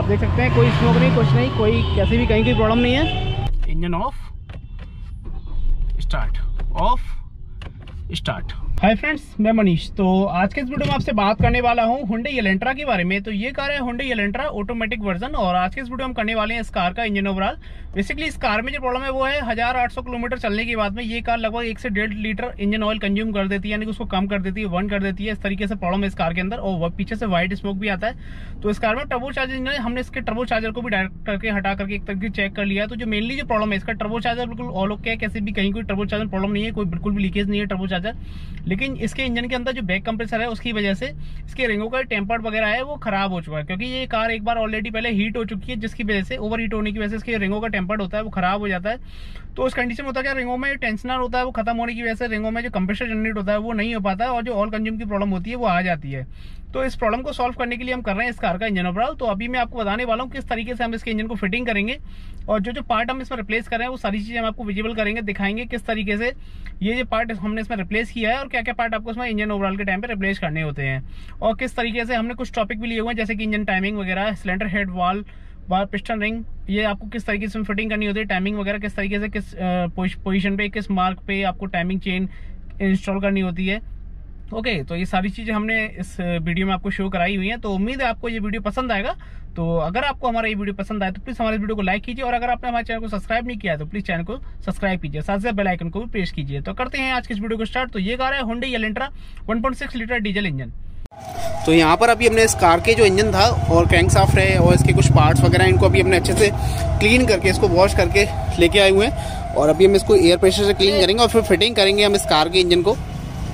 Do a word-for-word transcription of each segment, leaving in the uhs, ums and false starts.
आप देख सकते हैं कोई स्मोक नहीं, कुछ नहीं, कोई कैसी भी कहीं की प्रॉब्लम नहीं है। Engine off, start, off, start. Hi friends, मैं मनीष। तो आज के इस वीडियो में आपसे बात करने वाला हूं हुंडई एलेंट्रा के बारे में। तो ये कार है हुंडई एलेंट्रा ऑटोमेटिक वर्जन, और आज के इस वीडियो में हम करने वाले हैं इस कार का इंजन ओवरऑल। बेसिकली इस कार में जो प्रॉब्लम है वो है हजार आठ सौ किलोमीटर चलने के बाद में ये कार लगभग एक से डेढ़ लीटर इंजन ऑयल कंज्यूम कर देती है, यानी कि उसको कम कर देती है, वन कर देती है। इस तरीके से प्रॉब्लम है इस कार के अंदर, और पीछे से व्हाइट स्मोक भी आता है। तो इस कार में टर्बो चार्जर इंजन है, हमने इसके टर्बो चार्जर को भी डायरेक्ट करके हटा करके एक तरीके चेक कर लिया। तो जो मेनली जो प्रॉब्लम है इसका टर्बो चार्जर बिल्कुल ऑल ओके है, कैसे भी कहीं कोई टर्बो चार्जर प्रॉब्लम नहीं है, कोई बिल्कुल भी लीकेज नहीं है टर्बो चार्जर। लेकिन इसके इंजन के अंदर जो बैक कंप्रेसर है उसकी वजह से इसके रिंगों का टेम्पर्ड वगैरह है वो खराब हो चुका है, क्योंकि ये कार एक बार ऑलरेडी पहले हीट हो चुकी है, जिसकी वजह से ओवर हीट होने की वजह से इसके रिंगों का टेम्पर्ड होता है वो खराब हो जाता है। तो उस कंडीशन में होता है क्या, रिंगों में टेंशनर होता है वो खत्म होने की वजह से रिंगों में जो कंप्रेसर जनरेट होता है वो नहीं हो पाता है, और जो ऑयल कंज्यूम की प्रॉब्लम होती है वो आ जाती है। तो इस प्रॉब्लम को सॉल्व करने के लिए हम कर रहे हैं इस कार का इंजन ओवरऑल। तो अभी मैं आपको बताने वाला हूँ किस तरीके से हम इसके इंजन को फिटिंग करेंगे, और जो जो पार्ट हम इसमें रिप्लेस कर रहे हैं वो सारी चीजें हम आपको विजिबल करेंगे, दिखाएंगे किस तरीके से ये जो पार्ट हमने इसमें रिप्लेस किया है, और क्या क्या पार्ट आपको इसमें इंजन ओवरऑल के टाइम पे रिप्लेस करने होते हैं, और किस तरीके से हमने कुछ टॉपिक भी लिए हुए हैं जैसे कि इंजन टाइमिंग वगैरह, cylinder head, valve, bar, piston ring, ये आपको किस तरीके से फिटिंग करनी होती है, टाइमिंग वगैरह किस तरीके से किस पोजीशन पे किस मार्क पे आपको टाइमिंग चेन इंस्टॉल करनी होती है। ओके okay, तो ये सारी चीजें हमने इस वीडियो में आपको शो कराई हुई हैं। तो उम्मीद है आपको ये वीडियो पसंद आएगा। तो अगर आपको हमारा ये वीडियो पसंद आए तो प्लीज हमारे वीडियो को लाइक कीजिए, और अगर आपने हमारे चैनल को सब्सक्राइब नहीं किया तो प्लीज चैनल को सब्सक्राइब कीजिए, साथ ही बेल आइकन को भी प्रेस कीजिए। तो करते हैं आज के इस वीडियो को स्टार्ट। तो ये कार है Hyundai Elantra one point six litre diesel engine. तो यहाँ पर अभी हमने इस कार के जो इंजन था और क्रैंकशाफ्ट है और इसके कुछ पार्ट्स वगैरह इनको अभी हमने अच्छे से क्लीन करके इसको वॉश करके लेके आए हुए हैं, और अभी हम इसको एयर प्रेशर से क्लीन करेंगे और फिर फिटिंग करेंगे हम इस कार के इंजन को।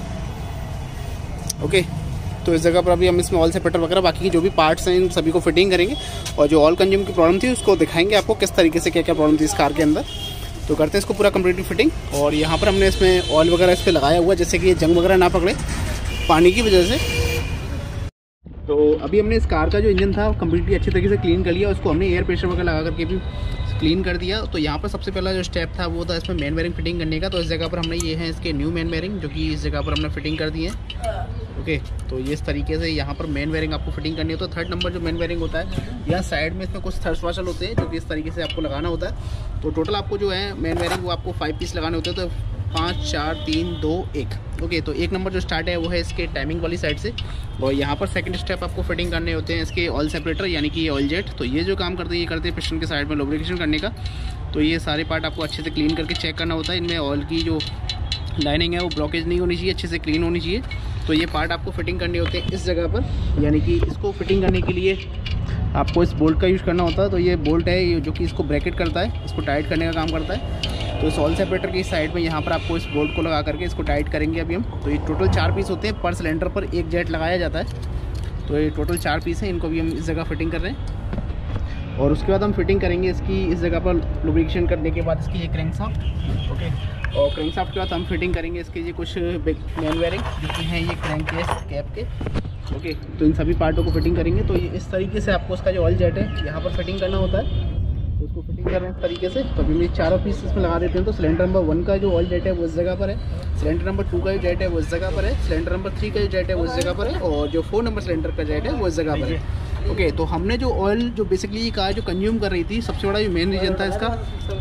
ओके okay, तो इस जगह पर अभी हम इसमें ऑयल सेपरेटर वगैरह बाकी की जो भी पार्ट्स हैं इन सभी को फिटिंग करेंगे, और जो ऑयल कंज्यूम की प्रॉब्लम थी उसको दिखाएंगे आपको किस तरीके से क्या क्या प्रॉब्लम थी इस कार के अंदर। तो करते हैं इसको पूरा कंप्लीटली फिटिंग। और यहाँ पर हमने इसमें ऑयल वगैरह इस पर लगाया हुआ है, जैसे कि ये जंग वगैरह ना पकड़े पानी की वजह से। तो अभी हमने इस कार का जो इंजन था कम्प्लीटली अच्छी तरीके से क्लीन कर लिया, उसको हमने एयर प्रेशर वगैरह लगा करके भी क्लीन कर दिया। तो यहाँ पर सबसे पहला जो स्टेप था वो था इसमें मेन बेयरिंग फिटिंग करने का। तो इस जगह पर हमने ये है इसके न्यू मेन बेयरिंग, जो कि इस जगह पर हमने फिटिंग कर दिए हैं। ओके okay, तो ये इस तरीके से यहाँ पर मेन बेयरिंग आपको फिटिंग करनी हो। तो थर्ड नंबर जो मेन बेयरिंग होता है, यहाँ साइड में इसमें कुछ थर्स वाशल होते हैं जो कि इस तरीके से आपको लगाना होता है। तो टोटल आपको जो है मेन बेयरिंग वो आपको फाइव पीस लगाने होते हैं। तो पाँच, चार, तीन, दो, एक। ओके, तो एक नंबर जो स्टार्ट है वो है इसके टाइमिंग वाली साइड से, और यहाँ पर सेकंड स्टेप आपको फिटिंग करने होते हैं इसके ऑयल सेपरेटर, यानी कि ऑयल जेट। तो ये जो काम करते हैं ये करते हैं पिस्टन के साइड में लुब्रिकेशन करने का। तो ये सारे पार्ट आपको अच्छे से क्लीन करके चेक करना होता है, इनमें ऑयल की जो लाइनिंग है वो ब्लॉकेज नहीं होनी चाहिए, अच्छे से क्लीन होनी चाहिए। तो ये पार्ट आपको फिटिंग करने होते हैं इस जगह पर, यानी कि इसको फिटिंग करने के लिए आपको इस बोल्ट का यूज़ करना होता है। तो ये बोल्ट है जो कि इसको ब्रैकेट करता है, इसको टाइट करने का काम करता है। तो इस ऑयल सेपरेटर की साइड में यहाँ पर आपको इस बोल्ट को लगा करके इसको टाइट करेंगे अभी हम। तो ये टोटल चार पीस होते हैं, पर सिलेंडर पर एक जेट लगाया जाता है। तो ये टोटल चार पीस हैं, इनको भी हम इस जगह फिटिंग कर रहे हैं। और उसके बाद हम फिटिंग करेंगे इसकी इस जगह पर लुब्रिकेशन करने के बाद इसकी ये क्रैंकशाफ्ट। ओके, और क्रैंकशाफ्ट के बाद हम फिटिंग करेंगे इसके ये कुछ मेन बेयरिंग जो कि हैं ये क्रैंक केस कैप के। ओके, तो इन सभी पार्टों को फिटिंग करेंगे। तो ये इस तरीके से आपको उसका जो ऑयल जेट है यहाँ पर फिटिंग करना होता है। तो उसको फिटिंग कर रहे हैं इस तरीके से। तो अभी मेरे चारों पीस इसमें लगा देते हैं। तो सिलेंडर नंबर वन का जो ऑयल जेट है वो इस जगह पर है, सिलेंडर नंबर टू का जो जेट है वो इस जगह पर है, सिलेंडर नंबर थ्री का जो जेट है वो इस जगह पर है, और जो फोर नंबर सिलेंडर का जेट है वो इस जगह पर है। ओके okay, तो हमने जो ऑयल जो बेसिकली ये कार जो कंज्यूम कर रही थी, सबसे बड़ा जो मेन रीजन था इसका,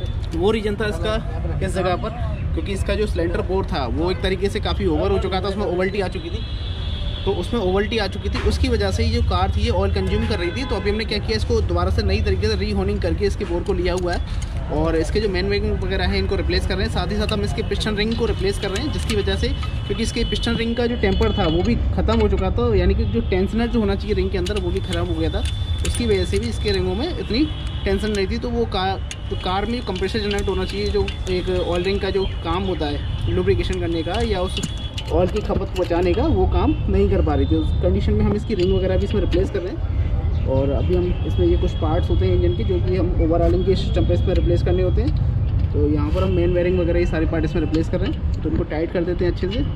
वो रीजन था इसका इस जगह पर, क्योंकि इसका जो सिलेंडर बोर था वो एक तरीके से काफ़ी ओवर हो चुका था, उसमें ओवल्टी आ चुकी थी। तो उसमें ओवल्टी आ चुकी थी, उसकी वजह से ये जो कार थी ये ऑयल कंज्यूम कर रही थी। तो अभी हमने क्या किया, इसको दोबारा से नई तरीके से रीहोनिंग करके इसके बोर को लिया हुआ है, और इसके जो मेन बेयरिंग वगैरह है इनको रिप्लेस कर रहे हैं। साथ ही साथ हम इसके पिस्टन रिंग को रिप्लेस कर रहे हैं, जिसकी वजह से क्योंकि इसके पिस्टन रिंग का जो टेम्पर था वो भी ख़त्म हो चुका था, यानी कि जो टेंशनर जो होना चाहिए रिंग के अंदर वो भी ख़राब हो गया था। उसकी वजह से भी इसके रिंगों में इतनी टेंशन नहीं थी। तो वो कार तो कार में कंप्रेसर जनरेट होना चाहिए, जो एक ऑयल रिंग का जो काम होता है लुब्रिकेशन करने का या उस ऑयल की खपत को बचाने का, वो काम नहीं कर पा रही थी। उस कंडीशन में हम इसकी रिंग वगैरह भी इसमें रिप्लेस कर रहे हैं। और अभी हम इसमें ये कुछ पार्ट्स होते हैं इंजन के जो कि हम ओवरऑलिंग के सिस्टम पे इस पर रिप्लेस करने होते हैं। तो यहाँ पर हम मेन बेयरिंग वगैरह ये सारे पार्ट इसमें रिप्लेस कर रहे हैं। तो इनको टाइट कर देते हैं अच्छे से,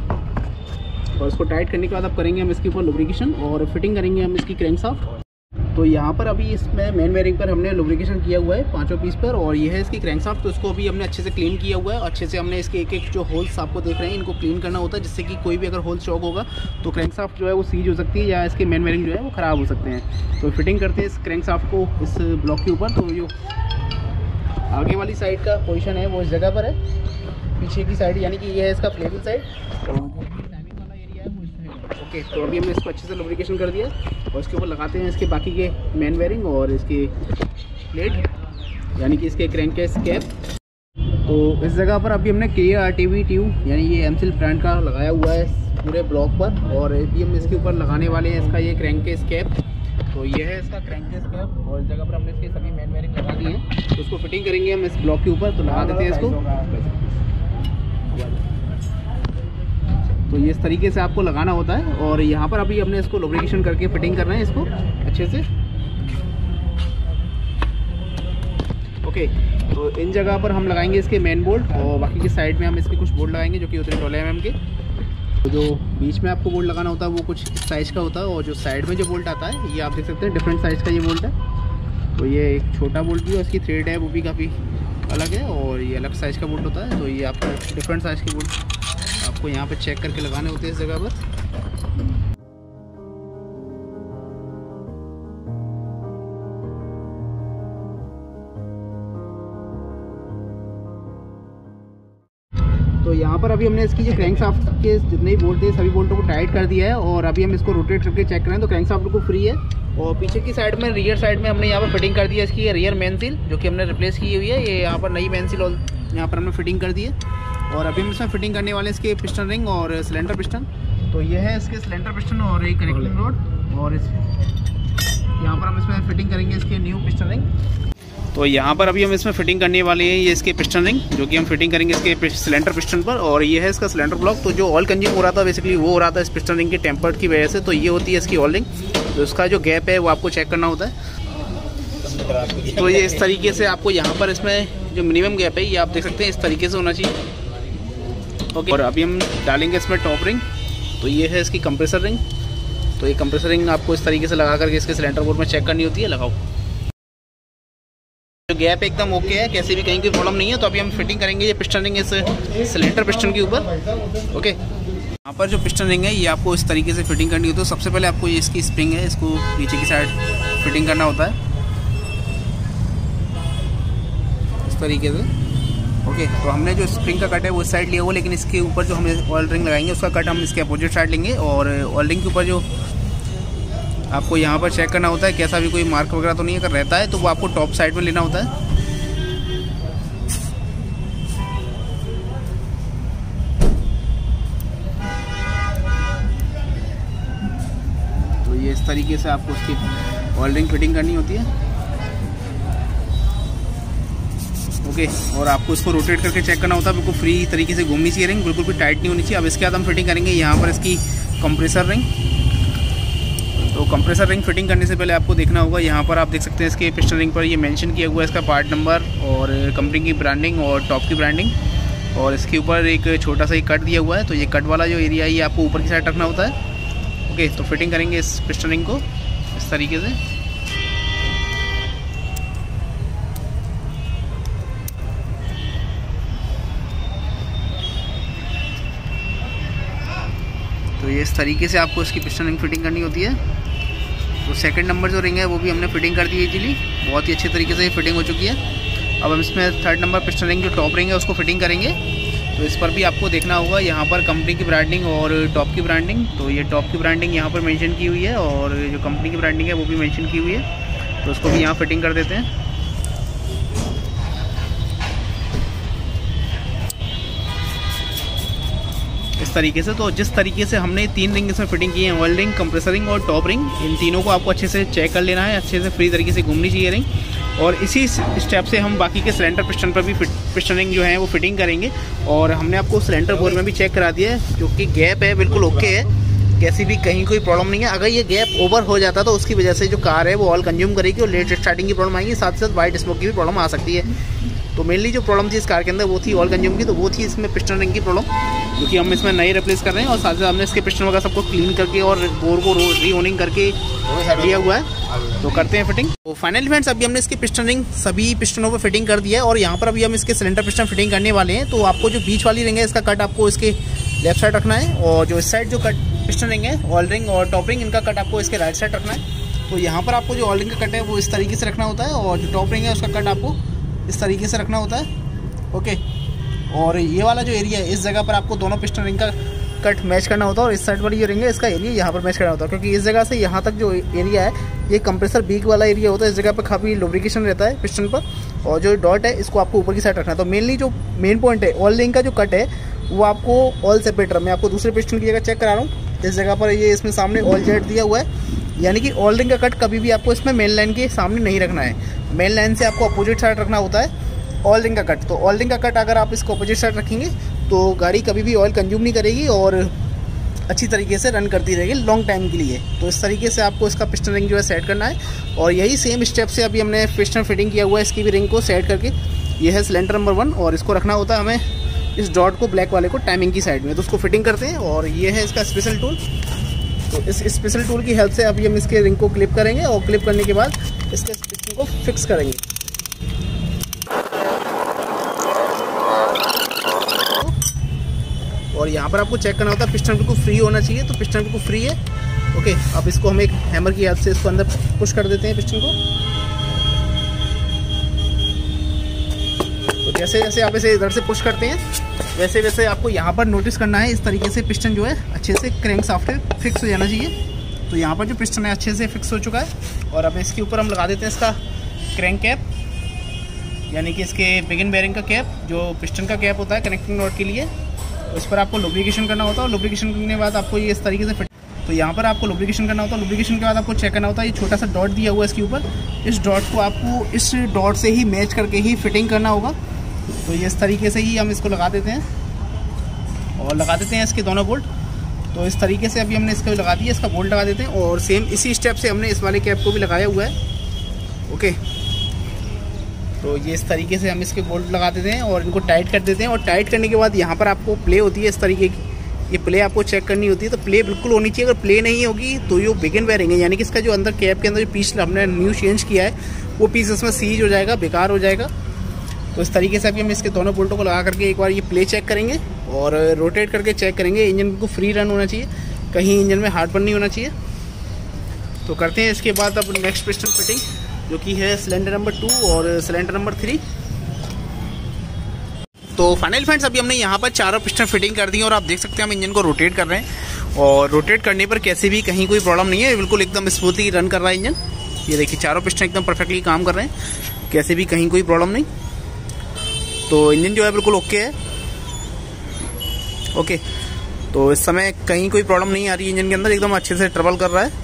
और इसको टाइट करने के बाद अब करेंगे हम इसके ऊपर लुब्रिकेशन और फिटिंग करेंगे हम इसकी क्रैंकशाफ्ट। तो यहाँ पर अभी इसमें मेन बेयरिंग पर हमने लुब्रिकेशन किया हुआ है पांचों पीस पर, और ये है इसकी क्रैंकशाफ्ट। तो इसको अभी हमने अच्छे से क्लीन किया हुआ है। अच्छे से हमने इसके एक एक जो होल्स आपको देख रहे हैं इनको क्लीन करना होता है, जिससे कि कोई भी अगर होल चौक होगा तो क्रैंकशाफ्ट जो है वो सीज हो सकती है या इसके मेन बेयरिंग जो है वो ख़राब हो सकते हैं। तो फिटिंग करते हैं इस क्रैंकशाफ्ट को इस ब्लॉक के ऊपर। तो जो आगे वाली साइड का पोजीशन है वो इस जगह पर है, पीछे की साइड यानी कि ये है इसका फ्लेमिंग साइड, और टाइमिंग वाला एरिया है वो इस साइड। ओके, तो अभी हमने इसको अच्छे से लुब्रिकेशन कर दिया और इसके ऊपर लगाते हैं इसके बाकी के मेन बेयरिंग और इसके प्लेट यानी कि इसके क्रैंक केस कैप। तो इस जगह पर अभी हमने के आर टी वी ट्यूब यानी ये एमसिल ब्रांड का लगाया हुआ है पूरे ब्लॉक पर, और अभी हम इसके ऊपर लगाने वाले हैं इसका ये क्रैंक केस कैप। तो ये है इसका क्रैंक केस कैप, और इस जगह पर हमने इसके सभी मेन बेयरिंग लगा दिए हैं। तो उसको फिटिंग करेंगे हम इस ब्लॉक के ऊपर। तो लगा देते हैं इसको। तो ये इस तरीके से आपको लगाना होता है, और यहाँ पर अभी हमने इसको लुब्रिकेशन करके फिटिंग करना है इसको अच्छे से। ओके, तो इन जगह पर हम लगाएंगे इसके मेन बोल्ट, और बाकी की साइड में हम इसके कुछ बोल्ट लगाएंगे जो कि होते हैं सोलह एम एम के। तो जो बीच में आपको बोल्ट लगाना होता है वो कुछ साइज़ का होता है, और जो साइड में जो बोल्ट आता है ये आप देख सकते हैं डिफरेंट साइज़ का ये बोल्ट है। तो ये एक छोटा बोल्ट भी है, उसकी थ्रेड है वो भी काफ़ी अलग है, और ये अलग साइज़ का बोल्ट होता है। तो ये आपको डिफरेंट साइज़ के बोल्ट आपको यहाँ पर चेक करके लगाने होते हैं इस जगह पर। तो यहाँ पर अभी हमने इसकी जो क्रैंकशाफ्ट के जितने भी बोल्ट थे सभी बोल्टों को टाइट कर दिया है, और अभी हम इसको रोटेट करके चेक करें तो क्रैंकशाफ्ट बिल्कुल फ्री है। और पीछे की साइड में रियर साइड में हमने यहाँ पर फिटिंग कर दिया इसकी रियर मेन सील जो कि हमने रिप्लेस की हुई है। ये यहाँ पर नई मेन सील यहाँ पर हमने फिटिंग कर दी है, और अभी हम इसमें फिटिंग करने वाले इसके पिस्टन रिंग और सिलेंडर पिस्टन। तो ये है इसके सिलेंडर पिस्टन और एक कनेक्टिंग रोड, और इस यहाँ पर हम इसमें फिटिंग करेंगे इसके न्यू पिस्टन रिंग। तो यहाँ पर अभी हम इसमें फिटिंग करने वाले हैं ये इसके पिस्टन रिंग जो कि हम फिटिंग करेंगे इसके सिलेंडर पिस्टन पर, और ये है इसका सिलेंडर ब्लॉक। तो जो ऑयल कंज्यूम हो रहा था बेसिकली वो हो रहा था इस पिस्टन रिंग के टेम्पर्ड की वजह से। तो ये होती है इसकी ऑयल रिंग, तो इसका जो गैप है वो आपको चेक करना होता है। तो ये इस तरीके से आपको यहाँ पर इसमें जो मिनिमम गैप है ये आप देख सकते हैं इस तरीके से होना चाहिए। ओके, और अभी हम डालेंगे इसमें टॉप रिंग। तो ये है इसकी कंप्रेसर रिंग। तो ये कंप्रेसर रिंग आपको इस तरीके से लगा करके इसके सिलेंडर बोर्ड में चेक करनी होती है। लगाओ, जो गैप एकदम ओके है, कैसे भी कहीं कोई प्रॉब्लम नहीं है। तो अभी हम फिटिंग करेंगे ये पिस्टन रिंग इस सिलेंडर पिस्टन के ऊपर। ओके, यहाँ पर जो पिस्टन रिंग है ये आपको इस तरीके से फिटिंग करनी होती है। तो सबसे पहले आपको ये इसकी स्प्रिंग है इसको नीचे की साइड फिटिंग करना होता है इस तरीके से। ओके, तो हमने जो स्प्रिंग का कट है वो इस साइड लिया हुआ, लेकिन इसके ऊपर जो हम ऑयल रिंग लगाएंगे उसका कट हम इसके अपोजिट साइड लेंगे। और ऑयल रिंग के ऊपर जो आपको यहाँ पर चेक करना होता है कैसा भी कोई मार्क वगैरह तो नहीं अगर रहता है तो वो आपको टॉप साइड में लेना होता है। तो ये इस तरीके से आपको उसकी ऑयल रिंग फिटिंग करनी होती है। ओके, और आपको इसको रोटेट करके चेक करना होता है, बिल्कुल फ्री तरीके से घूमनी चाहिए रिंग, बिल्कुल भी टाइट नहीं होनी चाहिए। अब इसके बाद हम फिटिंग करेंगे यहाँ पर इसकी कंप्रेसर रिंग। तो कंप्रेसर रिंग फिटिंग करने से पहले आपको देखना होगा, यहाँ पर आप देख सकते हैं इसके पिस्टन रिंग पर ये मेंशन किया हुआ है इसका पार्ट नंबर और कंपनी की ब्रांडिंग और टॉप की ब्रांडिंग, और इसके ऊपर एक छोटा सा ही कट दिया हुआ है। तो ये कट वाला जो एरिया है ये आपको ऊपर की साइड रखना होता है। ओके, तो फिटिंग करेंगे इस पिस्टन रिंग को इस तरीके से। तो ये इस तरीके से आपको इसकी पिस्टन रिंग फिटिंग करनी होती है। तो सेकंड नंबर जो रिंग है वो भी हमने फिटिंग कर दी है इजीली, बहुत ही अच्छे तरीके से ये फिटिंग हो चुकी है। अब हम इसमें थर्ड नंबर पिस्टन रिंग जो टॉप रिंग है उसको फिटिंग करेंगे। तो इस पर भी आपको देखना होगा यहाँ पर कंपनी की ब्रांडिंग और टॉप की ब्रांडिंग। तो ये टॉप की ब्रांडिंग यहाँ पर मेंशन की हुई है और जो कंपनी की ब्रांडिंग है वो भी मेंशन की हुई है। तो उसको भी यहाँ फिटिंग कर देते हैं इस तरीके से। तो जिस तरीके से हमने तीन रिंग इसमें फिटिंग की है, ऑयल रिंग, कंप्रेसर रिंग और टॉप रिंग, इन तीनों को आपको अच्छे से चेक कर लेना है, अच्छे से फ्री तरीके से घूमनी चाहिए रिंग। और इसी स्टेप से हम बाकी के सिलेंडर पिस्टन पर भी पिस्टन रिंग जो है वो फिटिंग करेंगे। और हमने आपको सिलेंडर बोर में भी चेक करा दिया है, जो कि गैप है बिल्कुल ओके है, कैसी भी कहीं कोई प्रॉब्लम नहीं है। अगर ये गैप ओवर हो जाता तो उसकी वजह से जो कार है वो ऑयल कंज्यूम करेगी और लेट स्टार्टिंग की प्रॉब्लम आएगी, साथ साथ वाइट स्मोक की भी प्रॉब्लम आ सकती है। तो मेनली जो प्रॉब्लम थी इस कार के अंदर वो थी ऑयल कंज्यूम की, तो वो थी इसमें पिस्टन रिंग की प्रॉब्लम। क्योंकि हम इसमें नए रिप्लेस कर रहे हैं और साथ ही हमने इसके पिस्टन वगैरह सबको क्लीन करके और बोर को री ओनिंग करके दिया हुआ है। तो करते हैं फिटिंग। तो फाइनली फ्रेंड्स अभी हमने इसकी पिस्टन रिंग सभी पिस्टनों पर फिटिंग कर दिया है और यहाँ पर अभी हम इसके सिलेंडर पिस्टन फिटिंग करने वाले हैं। तो आपको जो बीच वाली रिंग है इसका कट आपको इसके लेफ्ट साइड रखना है और जो इस साइड जो कट पिस्टन रिंग है ऑयल रिंग और टॉप रिंग इनका कट आपको इसके राइट साइड रखना है। तो यहाँ पर आपको जो ऑयल रिंग का कट है वो इस तरीके से रखना होता है और जो टॉप रिंग है उसका कट आपको इस तरीके से रखना होता है। ओके, और ये वाला जो एरिया है इस जगह पर आपको दोनों पिस्टन रिंग का कट मैच करना होता है और इस साइड वाली जो रिंग है इसका एरिया यहाँ पर मैच करना होता है, क्योंकि इस जगह से यहाँ तक जो एरिया है ये कंप्रेसर बीक वाला एरिया होता है। इस जगह पर काफ़ी लुब्रिकेशन रहता है पिस्टन पर और जो डॉट है इसको आपको ऊपर की साइड रखना है। तो मेनली जो मेन पॉइंट है ऑयल रिंग का जो कट है वो आपको ऑयल सेपरेटर, मैं आपको दूसरे पिस्टन की जगह चेक करा रहा हूँ। इस जगह पर ये इसमें सामने ऑयल जेट दिया हुआ है, यानी कि ऑयल रिंग का कट कभी भी आपको इसमें मेन लाइन के सामने नहीं रखना है। मेन लाइन से आपको अपोजिट साइड रखना होता है ऑयल रिंग का कट। तो ऑयल रिंग का कट अगर आप इसको अपोजिट साइड रखेंगे तो गाड़ी कभी भी ऑयल कंज्यूम नहीं करेगी और अच्छी तरीके से रन करती रहेगी लॉन्ग टाइम के लिए। तो इस तरीके से आपको इसका पिस्टन रिंग जो है सेट करना है और यही सेम स्टेप से अभी हमने पिस्टन फिटिंग किया हुआ है इसकी भी रिंग को सेट करके। यह है सिलेंडर नंबर वन और इसको रखना होता है हमें इस डॉट को ब्लैक वाले को टाइमिंग की साइड में। तो उसको फिटिंग करते हैं और ये है इसका स्पेशल टूल। तो इस स्पेशल टूल की हेल्प से अभी हम इसके रिंग को क्लिप करेंगे और क्लिप करने के बाद इसके पिस्टन को फिक्स करेंगे। और यहाँ पर आपको चेक करना होता है पिस्टन बिल्कुल फ्री होना चाहिए। तो पिस्टन बिल्कुल फ्री है। ओके, अब इसको हम एक हैमर की हेल्प से इसको अंदर पुश कर देते हैं पिस्टन को। तो जैसे जैसे आप इसे इधर से पुश करते हैं वैसे वैसे आपको यहाँ पर नोटिस करना है इस तरीके से पिस्टन जो है अच्छे से क्रैंक शाफ्ट पे फिक्स हो जाना चाहिए। तो यहाँ पर जो पिस्टन है अच्छे से फिक्स हो चुका है और अब इसके ऊपर हम लगा देते हैं इसका क्रैंक कैप, यानी कि इसके बिगिन बेयरिंग का कैप जो पिस्टन का कैप होता है कनेक्टिंग नॉट के लिए। उस पर आपको लुब्रिकेशन करना होता है और लुब्रिकेशन करने के बाद आपको ये इस तरीके से फिट। तो यहाँ पर आपको लुब्रिकेशन करना होता है। लुब्रिकेशन के बाद आपको चेक करना होता है ये छोटा सा डॉट दिया हुआ है इसके ऊपर, इस डॉट को आपको इस डॉट से ही मैच करके ही फिटिंग करना होगा। तो ये इस तरीके से ही हम इसको लगा देते हैं और लगा देते हैं इसके दोनों बोल्ट। तो इस तरीके से अभी हमने इसको लगा दिया, इसका बोल्ट लगा देते हैं और सेम इसी स्टेप से हमने इस वाले कैप को भी लगाया हुआ है। ओके, तो ये इस तरीके से हम इसके बोल्ट लगा देते हैं और इनको टाइट कर देते हैं। और टाइट करने के बाद यहाँ पर आपको प्ले होती है इस तरीके की, ये प्ले आपको चेक करनी होती है। तो प्ले बिल्कुल होनी चाहिए, अगर प्ले नहीं होगी तो ये बिगिन बेयरिंग है, यानी कि इसका जो अंदर कैप के अंदर जो पीस हमने न्यू चेंज किया है वो पीस इसमें सीज हो जाएगा, बेकार हो जाएगा। तो इस तरीके से अभी हम इसके दोनों बोल्टों को लगा करके एक बार ये प्ले चेक करेंगे और रोटेट करके चेक करेंगे। इंजन को फ्री रन होना चाहिए, कहीं इंजन में हार्ड बर्न नहीं होना चाहिए। तो करते हैं इसके बाद अब नेक्स्ट पिस्टन फिटिंग जो कि है सिलेंडर नंबर टू और सिलेंडर नंबर थ्री। तो फाइनल फ्रेंड्स अभी हमने यहाँ पर चारों पिस्टन फिटिंग कर दी और आप देख सकते हैं हम इंजन को रोटेट कर रहे हैं और रोटेट करने पर कैसे भी कहीं कोई प्रॉब्लम नहीं है, बिल्कुल एकदम स्मूथली रन कर रहा है इंजन। ये देखिए चारों पिस्टन एकदम परफेक्टली काम कर रहे हैं, कैसे भी कहीं कोई प्रॉब्लम नहीं। तो इंजन जो है बिल्कुल ओके है। ओके, तो इस समय कहीं कोई प्रॉब्लम नहीं आ रही है इंजन के अंदर, एकदम अच्छे से ट्रेवल कर रहा है।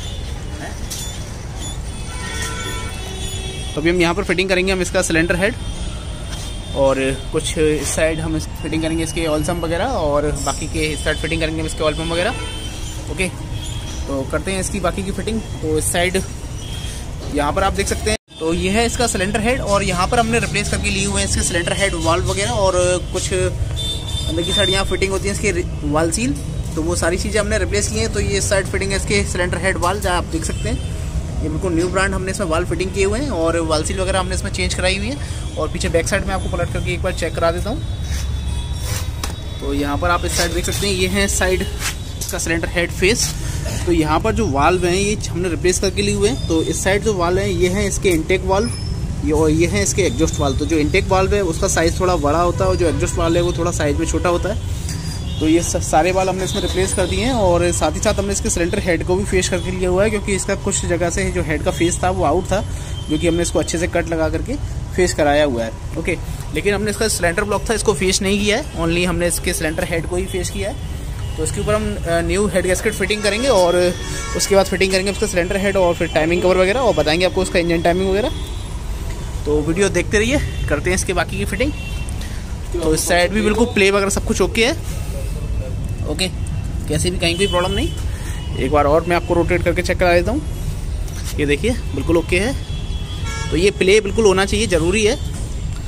तो अभी हम यहाँ पर फिटिंग करेंगे हम इसका सिलेंडर हेड और कुछ इस साइड हम फिटिंग करेंगे इसके ऑयल सम्प वगैरह और बाकी के इस साइड फिटिंग करेंगे हम इसके ऑयल पंप वगैरह। ओके, तो करते हैं इसकी बाकी की फिटिंग। तो इस साइड यहाँ पर आप देख सकते हैं, तो ये है इसका सिलेंडर हेड और यहाँ पर हमने रिप्लेस करके लिए हुए हैं इसके सिलेंडर हेड वाल्व वगैरह और कुछ अंदर की साइड यहाँ फिटिंग होती है इसकी वाल सील। तो वो सारी चीज़ें हमने रिप्लेस की हैं। तो ये इस साइड फिटिंग है इसके सिलेंडर हेड वाल, जहाँ आप देख सकते हैं ये बिल्कुल न्यू ब्रांड हमने इसमें वाल फिटिंग किए हुए हैं और वाल सील वगैरह हमने इसमें चेंज कराई हुई है। और पीछे बैक साइड में आपको पलट करके एक बार चेक करा देता हूँ। तो यहाँ पर आप इस साइड देख सकते हैं, ये है साइड इसका सिलेंडर हेड फेस। तो यहाँ पर जो वाल्व हैं ये हमने रिप्लेस करके लिए हुए हैं। तो इस साइड जो वाल्व हैं ये हैं इसके इंटेक वाल्व, ये और ये हैं इसके एग्जॉस्ट वाल्व। तो जो इंटेक वाल्व है उसका साइज़ थोड़ा बड़ा होता है और जो एग्जॉस्ट वाल्व है वो थोड़ा साइज़ में छोटा होता है। तो ये सारे वाल्व हमने इसमें रिप्लेस कर दिए हैं और साथ ही साथ हमने इसके सिलेंडर हेड को भी फेस करके लिया हुआ है, क्योंकि इसका कुछ जगह से जो हेड का फेस था वो आउट था, जो कि हमने इसको अच्छे से कट लगा करके फेस कराया हुआ है। ओके, लेकिन हमने इसका सिलेंडर ब्लॉक था इसको फेस नहीं किया है, ओनली हमने इसके सिलेंडर हेड को ही फेस किया है। तो इसके ऊपर हम न्यू हेड गैस्केट फिटिंग करेंगे और उसके बाद फिटिंग करेंगे उसका सिलेंडर हेड और फिर टाइमिंग कवर वगैरह और बताएंगे आपको उसका इंजन टाइमिंग वगैरह। तो वीडियो देखते रहिए, करते हैं इसके बाकी की फिटिंग। तो इस साइड भी बिल्कुल प्ले वगैरह सब कुछ ओके है। ओके, कैसे भी कहीं कोई प्रॉब्लम नहीं। एक बार और मैं आपको रोटेट करके चेक करा देता हूँ। ये देखिए बिल्कुल ओके है। तो ये प्ले बिल्कुल होना चाहिए, ज़रूरी है।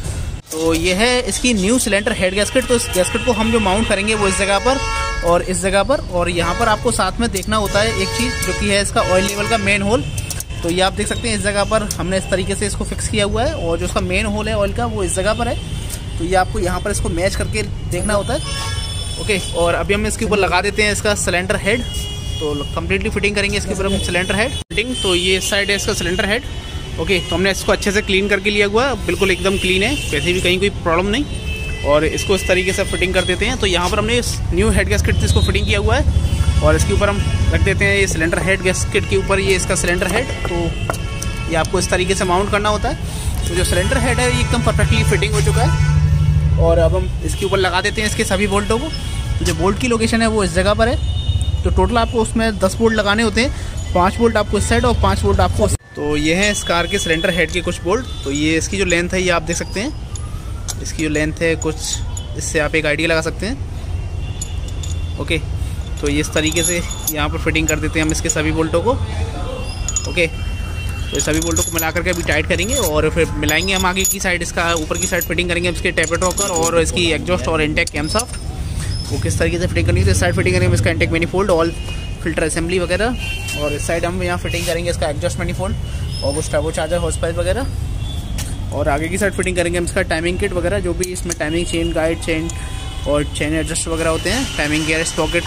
तो ये है इसकी न्यू सिलेंडर हेड गैस्केट। तो इस गैस्केट को हम जो माउंट करेंगे वो इस जगह पर और इस जगह पर, और यहाँ पर आपको साथ में देखना होता है एक चीज़ जो कि है इसका ऑयल लेवल का मेन होल। तो ये आप देख सकते हैं इस जगह पर हमने इस तरीके से इसको फिक्स किया हुआ है, और जो उसका मेन होल है ऑयल का वो इस जगह पर है। तो ये आपको यहाँ पर इसको मैच करके देखना होता है। ओके, और अभी हम इसके ऊपर लगा देते हैं इसका सिलेंडर हेड। तो कंप्लीटली फिटिंग करेंगे इसके ऊपर हम सिलेंडर हेड फिटिंग। तो ये साइड है इसका सिलेंडर हेड। ओके, तो हमने इसको अच्छे से क्लीन करके लिया हुआ है, बिल्कुल एकदम क्लीन है, वैसे भी कहीं कोई प्रॉब्लम नहीं। और इसको इस तरीके से फिटिंग कर देते हैं। तो यहाँ पर हमने इस न्यू हेड गैस्केट से इसको फिटिंग किया हुआ है, और इसके ऊपर हम रख देते हैं ये सिलेंडर हेड गैस्केट के ऊपर ये इसका सिलेंडर हेड। तो ये आपको इस तरीके से माउंट करना होता है। तो जो सिलेंडर हेड है ये एकदम परफेक्टली फिटिंग हो चुका है, और अब हम इसके ऊपर लगा देते हैं इसके सभी बोल्टों को। तो जो बोल्ट की लोकेशन है वो इस जगह पर है। तो टोटल आपको उसमें दस बोल्ट लगाने होते हैं, पाँच बोल्ट आपको इस साइड और पाँच बोल्ट आपको। तो ये है इस कार के सिलेंडर हेड के कुछ बोल्ट। तो ये इसकी जो लेंथ है ये आप देख सकते हैं, इसकी जो लेंथ है कुछ, इससे आप एक आइडिया लगा सकते हैं। ओके, तो ये इस तरीके से यहाँ पर फिटिंग कर देते हैं हम इसके सभी बोल्टों को। ओके, तो सभी बोल्टों को मिला करके अभी टाइट करेंगे, और फिर मिलाएंगे हम आगे की साइड, इसका ऊपर की साइड फिटिंग करेंगे इसके टेपर रॉकर और इसकी एग्जॉस्ट और इंटेक कैमशाफ्ट वो किस तरीके से फिटिंग करनी है। तो इस साइड फिटिंग करेंगे इसका intake manifold, oil filter assembly वगैरह, और इस साइड हम यहाँ फिटिंग करेंगे इसका एग्जॉस्ट मैनिफोल्ड और कुछ टर्बो चार्जर हॉर्स पाइप वगैरह, और आगे की साइड फिटिंग करेंगे हम इसका टाइमिंग किट वगैरह, जो भी इसमें टाइमिंग चेन गाइड चेन और चेन एडजस्ट वगैरह होते हैं, टाइमिंग गियर स्पॉकेट।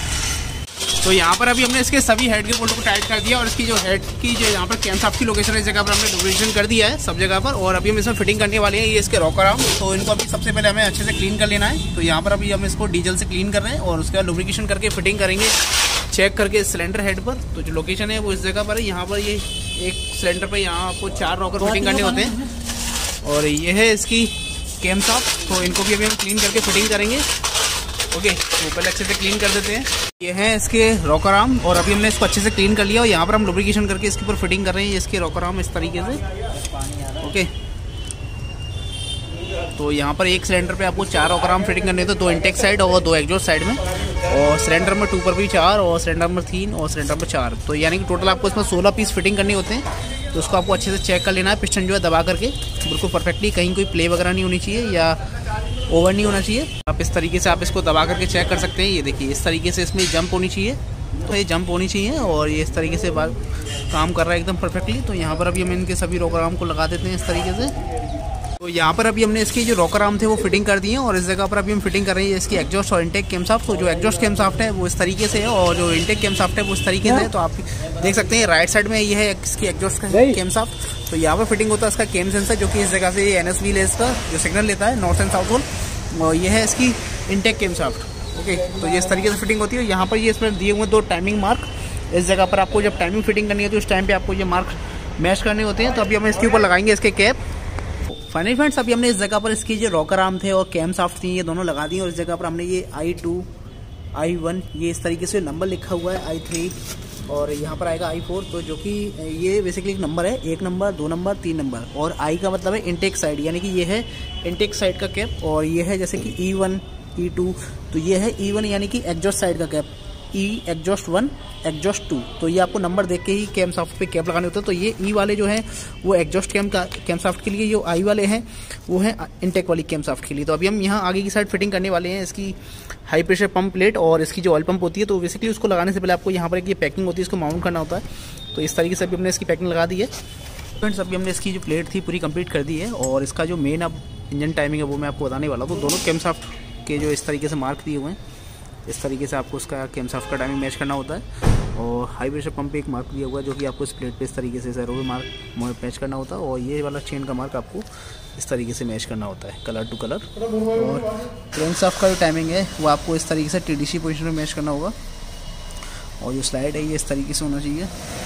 तो यहाँ पर अभी हमने इसके सभी हेड के बोल्टों को टाइट कर दिया, और इसकी जो हेड की जो यहाँ पर कैमशाफ्ट की लोकेशन है इस जगह पर हमने लुब्रिकेशन कर दिया है सब जगह पर। और अभी हम इसमें फिटिंग करने वाले हैं ये इसके रॉकर आर्म। तो इनको अभी सबसे पहले हमें अच्छे से क्लीन कर लेना है। तो यहाँ पर अभी हम इसको डीजल से क्लीन कर रहे हैं, और उसके बाद लुब्रिकेशन करके फिटिंग करेंगे चेक करके सिलेंडर हेड पर। तो जो लोकेशन है वो इस जगह पर है। यहाँ पर ये एक सिलेंडर पर यहाँ आपको चार रॉकर फिटिंग करने होते हैं, और ये है इसकी कैमशाफ्ट। तो इनको भी अभी हम क्लीन करके फिटिंग करेंगे। ओके, तो पहले अच्छे से क्लीन कर देते हैं। ये है इसके रॉकर आर्म, और अभी हमने इसको अच्छे से क्लीन कर लिया, और यहाँ पर हम लुब्रिकेशन करके इसके ऊपर फिटिंग कर रहे हैं इसके रॉकर आर्म इस तरीके से। ओके, तो यहाँ पर एक सिलेंडर पे आपको चार रॉकर आर्म फिटिंग करने होते हैं, दो इंटेक साइड और दो एग्जॉस्ट साइड में, और सिलेंडर नंबर टू पर भी चार, और सिलेंडर नंबर तीन और सिलेंडर नंबर चार। तो यानी कि टोटल आपको इसमें सोलह पीस फिटिंग करने होते हैं। तो उसको आपको अच्छे से चेक कर लेना है, पिस्टन जो है दबा करके बिल्कुल परफेक्टली, कहीं कोई प्ले वगैरह नहीं होनी चाहिए या ओवर नहीं होना चाहिए। आप इस तरीके से आप इसको दबा करके चेक कर सकते हैं। ये देखिए इस तरीके से इसमें जंप होनी चाहिए, तो ये जंप होनी चाहिए, और ये इस तरीके से काम कर रहा है एकदम परफेक्टली। तो यहाँ पर अभी हम इनके सभी रॉकर आर्म को लगा देते हैं इस तरीके से। तो यहाँ पर अभी हमने इसके जो रॉकर आर्म थे वो फिटिंग कर दिए हैं, और इस जगह पर अभी हम फिटिंग कर रहे हैं इसकी एग्जॉस्ट और इंटेक कैमशाफ्ट। तो जो एग्जॉस्ट कैमशाफ्ट है वो इस तरीके से है, और जो इंटेक कैमशाफ्ट है वो इस तरीके से है। तो आप देख सकते हैं राइट साइड में ये है इसकी एग्जॉस्ट का कैमशाफ्ट। तो यहाँ पर फिटिंग होता है इसका कैम सेंसर, जो कि इस जगह से एन एस व्हील है इसका, जो सिग्नल लेता है नॉर्थ एंड साउथ होल, और ये है इसकी इंटेक कैमशाफ्ट। ओके, तो ये इस तरीके से फिटिंग होती है। यहाँ पर ये इसमें दिए हुए दो टाइमिंग मार्क, इस जगह पर आपको जब टाइमिंग फिटिंग करनी होती है उस टाइम पे आपको ये मार्क मैच करने होते हैं। तो अभी हम इसके ऊपर लगाएंगे इसके कैप। फाइनली फ्रेंड्स, अभी हमने इस जगह पर इसकी जो रॉकर आर्म थे और कैमशाफ्ट थी ये दोनों लगा दी, और इस जगह पर हमने ये आई टू आई वन ये इस तरीके से नंबर लिखा हुआ है, आई थ्री, और यहाँ पर आएगा आई फोर। तो जो कि ये बेसिकली एक नंबर है, एक नंबर, दो नंबर, तीन नंबर, और आई का मतलब है इंटेक साइड, यानी कि ये है इंटेक साइड का कैप, और ये है जैसे कि ई वन ई टू, तो ये है ई वन यानी कि एग्जॉस्ट साइड का cap, E exhaust one exhaust two. तो ये आपको नंबर देख के ही कैमशाफ्ट पे कैप लगाने होते हैं। तो ये ई वाले जो हैं वो एग्जॉस्ट कैम का कैमशाफ्ट के लिए, जो आई वाले हैं वो हैं इंटेक वाली कैमशाफ्ट के लिए। तो अभी हम यहाँ आगे की साइड फिटिंग करने वाले हैं इसकी हाई प्रेशर पंप प्लेट, और इसकी जो ऑयल पंप होती है। तो बेसिकली उसको लगाने से पहले आपको यहाँ पर एक ये पैकिंग होती है, इसको माउंट करना होता है। तो इस तरीके से अभी हमने इसकी पैकिंग लगा दी है। फ्रेंड्स, अभी हमने इसकी जो प्लेट थी पूरी कंप्लीट कर दी है, और इसका जो मेन अब इंजन टाइमिंग है वो मैं आपको बताने वाला हूँ। तो दोनों कैमशाफ्ट के जो इस तरीके से मार्क दिए हुए हैं, इस तरीके से आपको उसका कैमशाफ्ट का टाइमिंग मैच करना होता है, और हाई प्रेशर पंप पे एक मार्क दिया हुआ है जो कि आपको इस प्लेट पे इस तरीके से ज़रूर मार्क मैच करना होता है, और ये वाला चेन का मार्क आपको इस तरीके से मैच करना होता है कलर टू कलर। और कैमशाफ्ट का जो टाइमिंग है वो आपको इस तरीके से टी डी सी पोजिशन में मैच करना होगा, और जो स्लाइड है ये इस तरीके से होना चाहिए।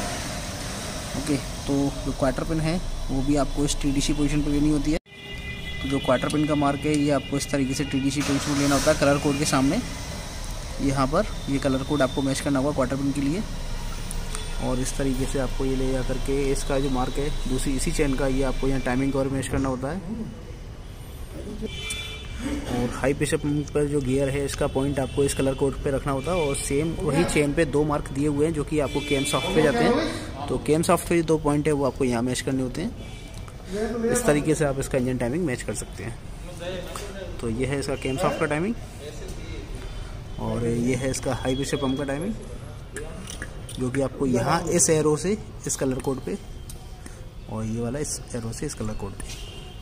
ओके, तो जो क्वार्टर पिन है वो भी आपको इस टी डी सी पोजिशन पर लेनी होती है। तो जो क्वार्टर पिन का मार्क है ये आपको इस तरीके से टी डी सी पोजिशन में लेना होता है कलर कोड के सामने। यहाँ पर ये कलर कोड आपको मैच करना होगा क्वार्टर पिन के लिए, और इस तरीके से आपको ये ले जा करके इसका जो मार्क है दूसरी इसी चेन का ये आपको यहाँ टाइमिंग और मैच करना होता है। और हाई प्रेशर पंप पर जो गियर है इसका पॉइंट आपको इस कलर कोड पे रखना होता है, और सेम वही चेन पे दो मार्क दिए हुए हैं जो कि आपको कैमशाफ्ट पे जाते हैं। तो कैमशाफ्ट पे जो दो पॉइंट है वो आपको यहाँ मैच करने होते हैं। इस तरीके से आप इसका इंजन टाइमिंग मैच कर सकते हैं। तो ये है इसका कैम सॉफ्ट का टाइमिंग और ये है इसका हाई प्रेशर पंप का टाइमिंग, जो कि आपको यहाँ इस एरो से इस कलर कोड पे और ये वाला इस एरो से इस कलर कोड पे।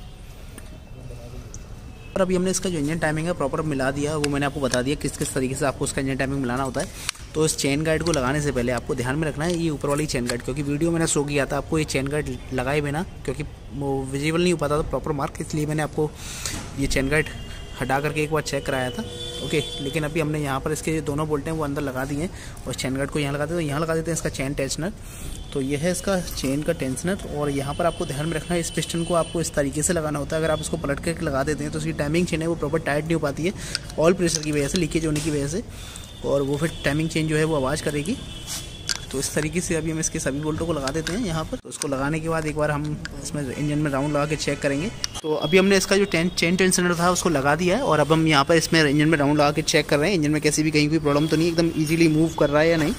और अभी हमने इसका जो इंजन टाइमिंग है प्रॉपर मिला दिया, वो मैंने आपको बता दिया किस किस तरीके से आपको उसका इंजन टाइमिंग मिलाना होता है। तो इस चेन गाइड को लगाने से पहले आपको ध्यान में रखना है ये ऊपर वाली चेन गाइड, क्योंकि वीडियो मैंने शो किया था आपको ये चेन गाइड लगाए बिना, क्योंकि वो विजिबल नहीं हो पाता था प्रॉपर मार्क, इसलिए मैंने आपको ये चेन गाइड हटा करके एक बार चेक कराया था। ओके, लेकिन अभी हमने यहाँ पर इसके दोनों बोल्ट हैं वो अंदर लगा दिए हैं और चेन गार्ड को यहाँ लगा देते हैं। तो यहाँ लगा देते हैं इसका चेन टेंशनर। तो ये है इसका चेन का टेंशनर और यहाँ पर आपको ध्यान में रखना है इस पिस्टन को आपको इस तरीके से लगाना होता है। अगर आप इसको पलट करके लगा देते हैं तो उसकी टाइमिंग चेन है वो प्रॉपर टाइट नहीं हो पाती है ऑयल प्रेशर की वजह से, लीकेज होने की वजह से, और वो फिर टाइमिंग चेन जो है वो आवाज़ करेगी। तो इस तरीके से अभी हम इसके सभी बोल्टों को लगा देते हैं यहाँ पर। तो उसको लगाने के बाद एक बार हम इसमें इंजन में राउंड लगा के चेक करेंगे। तो अभी हमने इसका जो टेन चेन टेंशनर था उसको लगा दिया है और अब हम यहाँ पर इसमें इंजन में राउंड लगा के चेक कर रहे हैं इंजन में कैसी भी कहीं कोई प्रॉब्लम तो नहीं, एकदम ईजिली मूव कर रहा है या नहीं।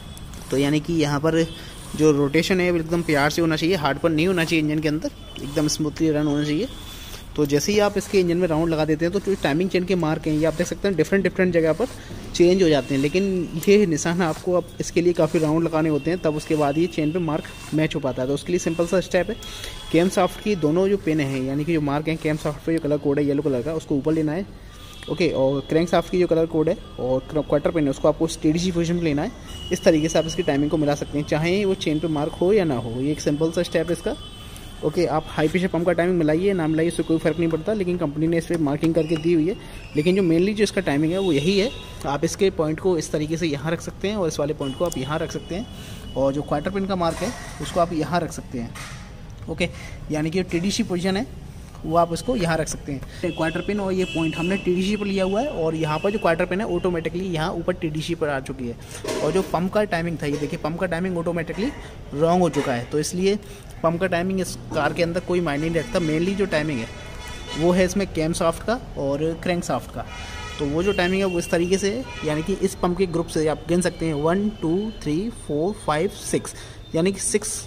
तो यानी कि यहाँ पर जो रोटेशन है एकदम प्यार से होना चाहिए, हार्ड पर नहीं होना चाहिए, इंजन के अंदर एकदम स्मूथली रन होना चाहिए। तो जैसे ही आप इसके इंजन में राउंड लगा देते हैं तो जो टाइमिंग चेन के मार्क हैं ये आप देख सकते हैं डिफरेंट डिफरेंट जगह पर चेंज हो जाते हैं, लेकिन ये निशान आपको अब इसके लिए काफ़ी राउंड लगाने होते हैं, तब उसके बाद ये चेन पे मार्क मैच हो पाता है। तो उसके लिए सिंपल सा स्टेप है, कैम सॉफ्ट की दोनों जो पेन हैं यानी कि जो मार्क हैं कैम सॉफ्ट पे जो कलर कोड है येलो कलर का उसको ऊपर लेना है। ओके, और क्रैंक सॉफ्ट की जो कलर कोड है और क्वार्टर पेन है उसको आपको स्टेडी सी पोजीशन में लेना है। इस तरीके से आप इसकी टाइमिंग को मिला सकते हैं, चाहे वो चेन पे मार्क हो या ना हो। ये एक सिंपल सा स्टेप है इसका। ओके, आप हाई प्रेशर पंप का टाइमिंग मिलाइए ना मिलाइए उससे कोई फ़र्क नहीं पड़ता, लेकिन कंपनी ने इस पर मार्किंग करके दी हुई है। लेकिन जो मेनली जो इसका टाइमिंग है वो यही है। आप इसके पॉइंट को इस तरीके से यहाँ रख सकते हैं और इस वाले पॉइंट को आप यहाँ रख सकते हैं, और जो क्वार्टर पिन का मार्क है उसको आप यहाँ रख सकते हैं। ओके, यानी कि टी डी सी पोजिशन है वो आप इसको यहाँ रख सकते हैं। क्वार्टर पिन और ये पॉइंट हमने टी डी सी पर लिया हुआ है और यहाँ पर जो क्वार्टर पिन है ऑटोमेटिकली यहाँ ऊपर टी डी सी पर आ चुकी है। और जो पंप का टाइमिंग था ये देखिए पंप का टाइमिंग ऑटोमेटिकली रॉन्ग हो चुका है। तो इसलिए पंप का टाइमिंग इस कार के अंदर कोई मायने नहीं रखता। मेनली जो टाइमिंग है वो है इसमें कैम सॉफ्ट का और क्रैंक सॉफ्ट का। तो वो जो टाइमिंग है वो इस तरीके से है, यानी कि इस पंप के ग्रुप से आप गिन सकते हैं one two three four five six, यानी कि सिक्स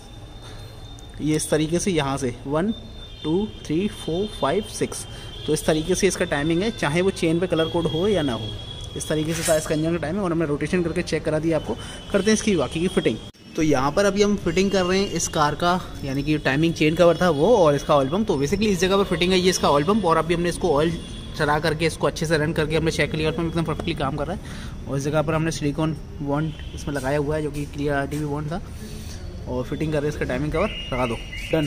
ये इस तरीके से यहाँ से one two three four five six. तो इस तरीके से इसका टाइमिंग है, चाहे वो चेन पे कलर कोड हो या ना हो। इस तरीके से था इसका इंजन का टाइमिंग और हमने रोटेशन करके चेक करा दिया आपको। करते हैं इसकी बाकी की फिटिंग। तो यहाँ पर अभी हम फिटिंग कर रहे हैं इस कार का, यानी कि टाइमिंग चेन कवर था वो और इसका ऑयल पम्प। तो बेसिकली इस जगह पर फिटिंग है ये इसका ऑयल पम्प, और अभी हमने इसको ऑयल चला करके इसको अच्छे से रन करके हमने चेक कर लिया ऑयल पम्प एकदम परफेक्टली काम कर रहा है। और इस जगह पर हमने सिलिकॉन बॉन्ड इसमें लगाया हुआ है जो कि क्लियरिटी भी बॉन्ड था, और फिटिंग कर रहे हैं इसका टाइमिंग कवर। लगा दो, डन।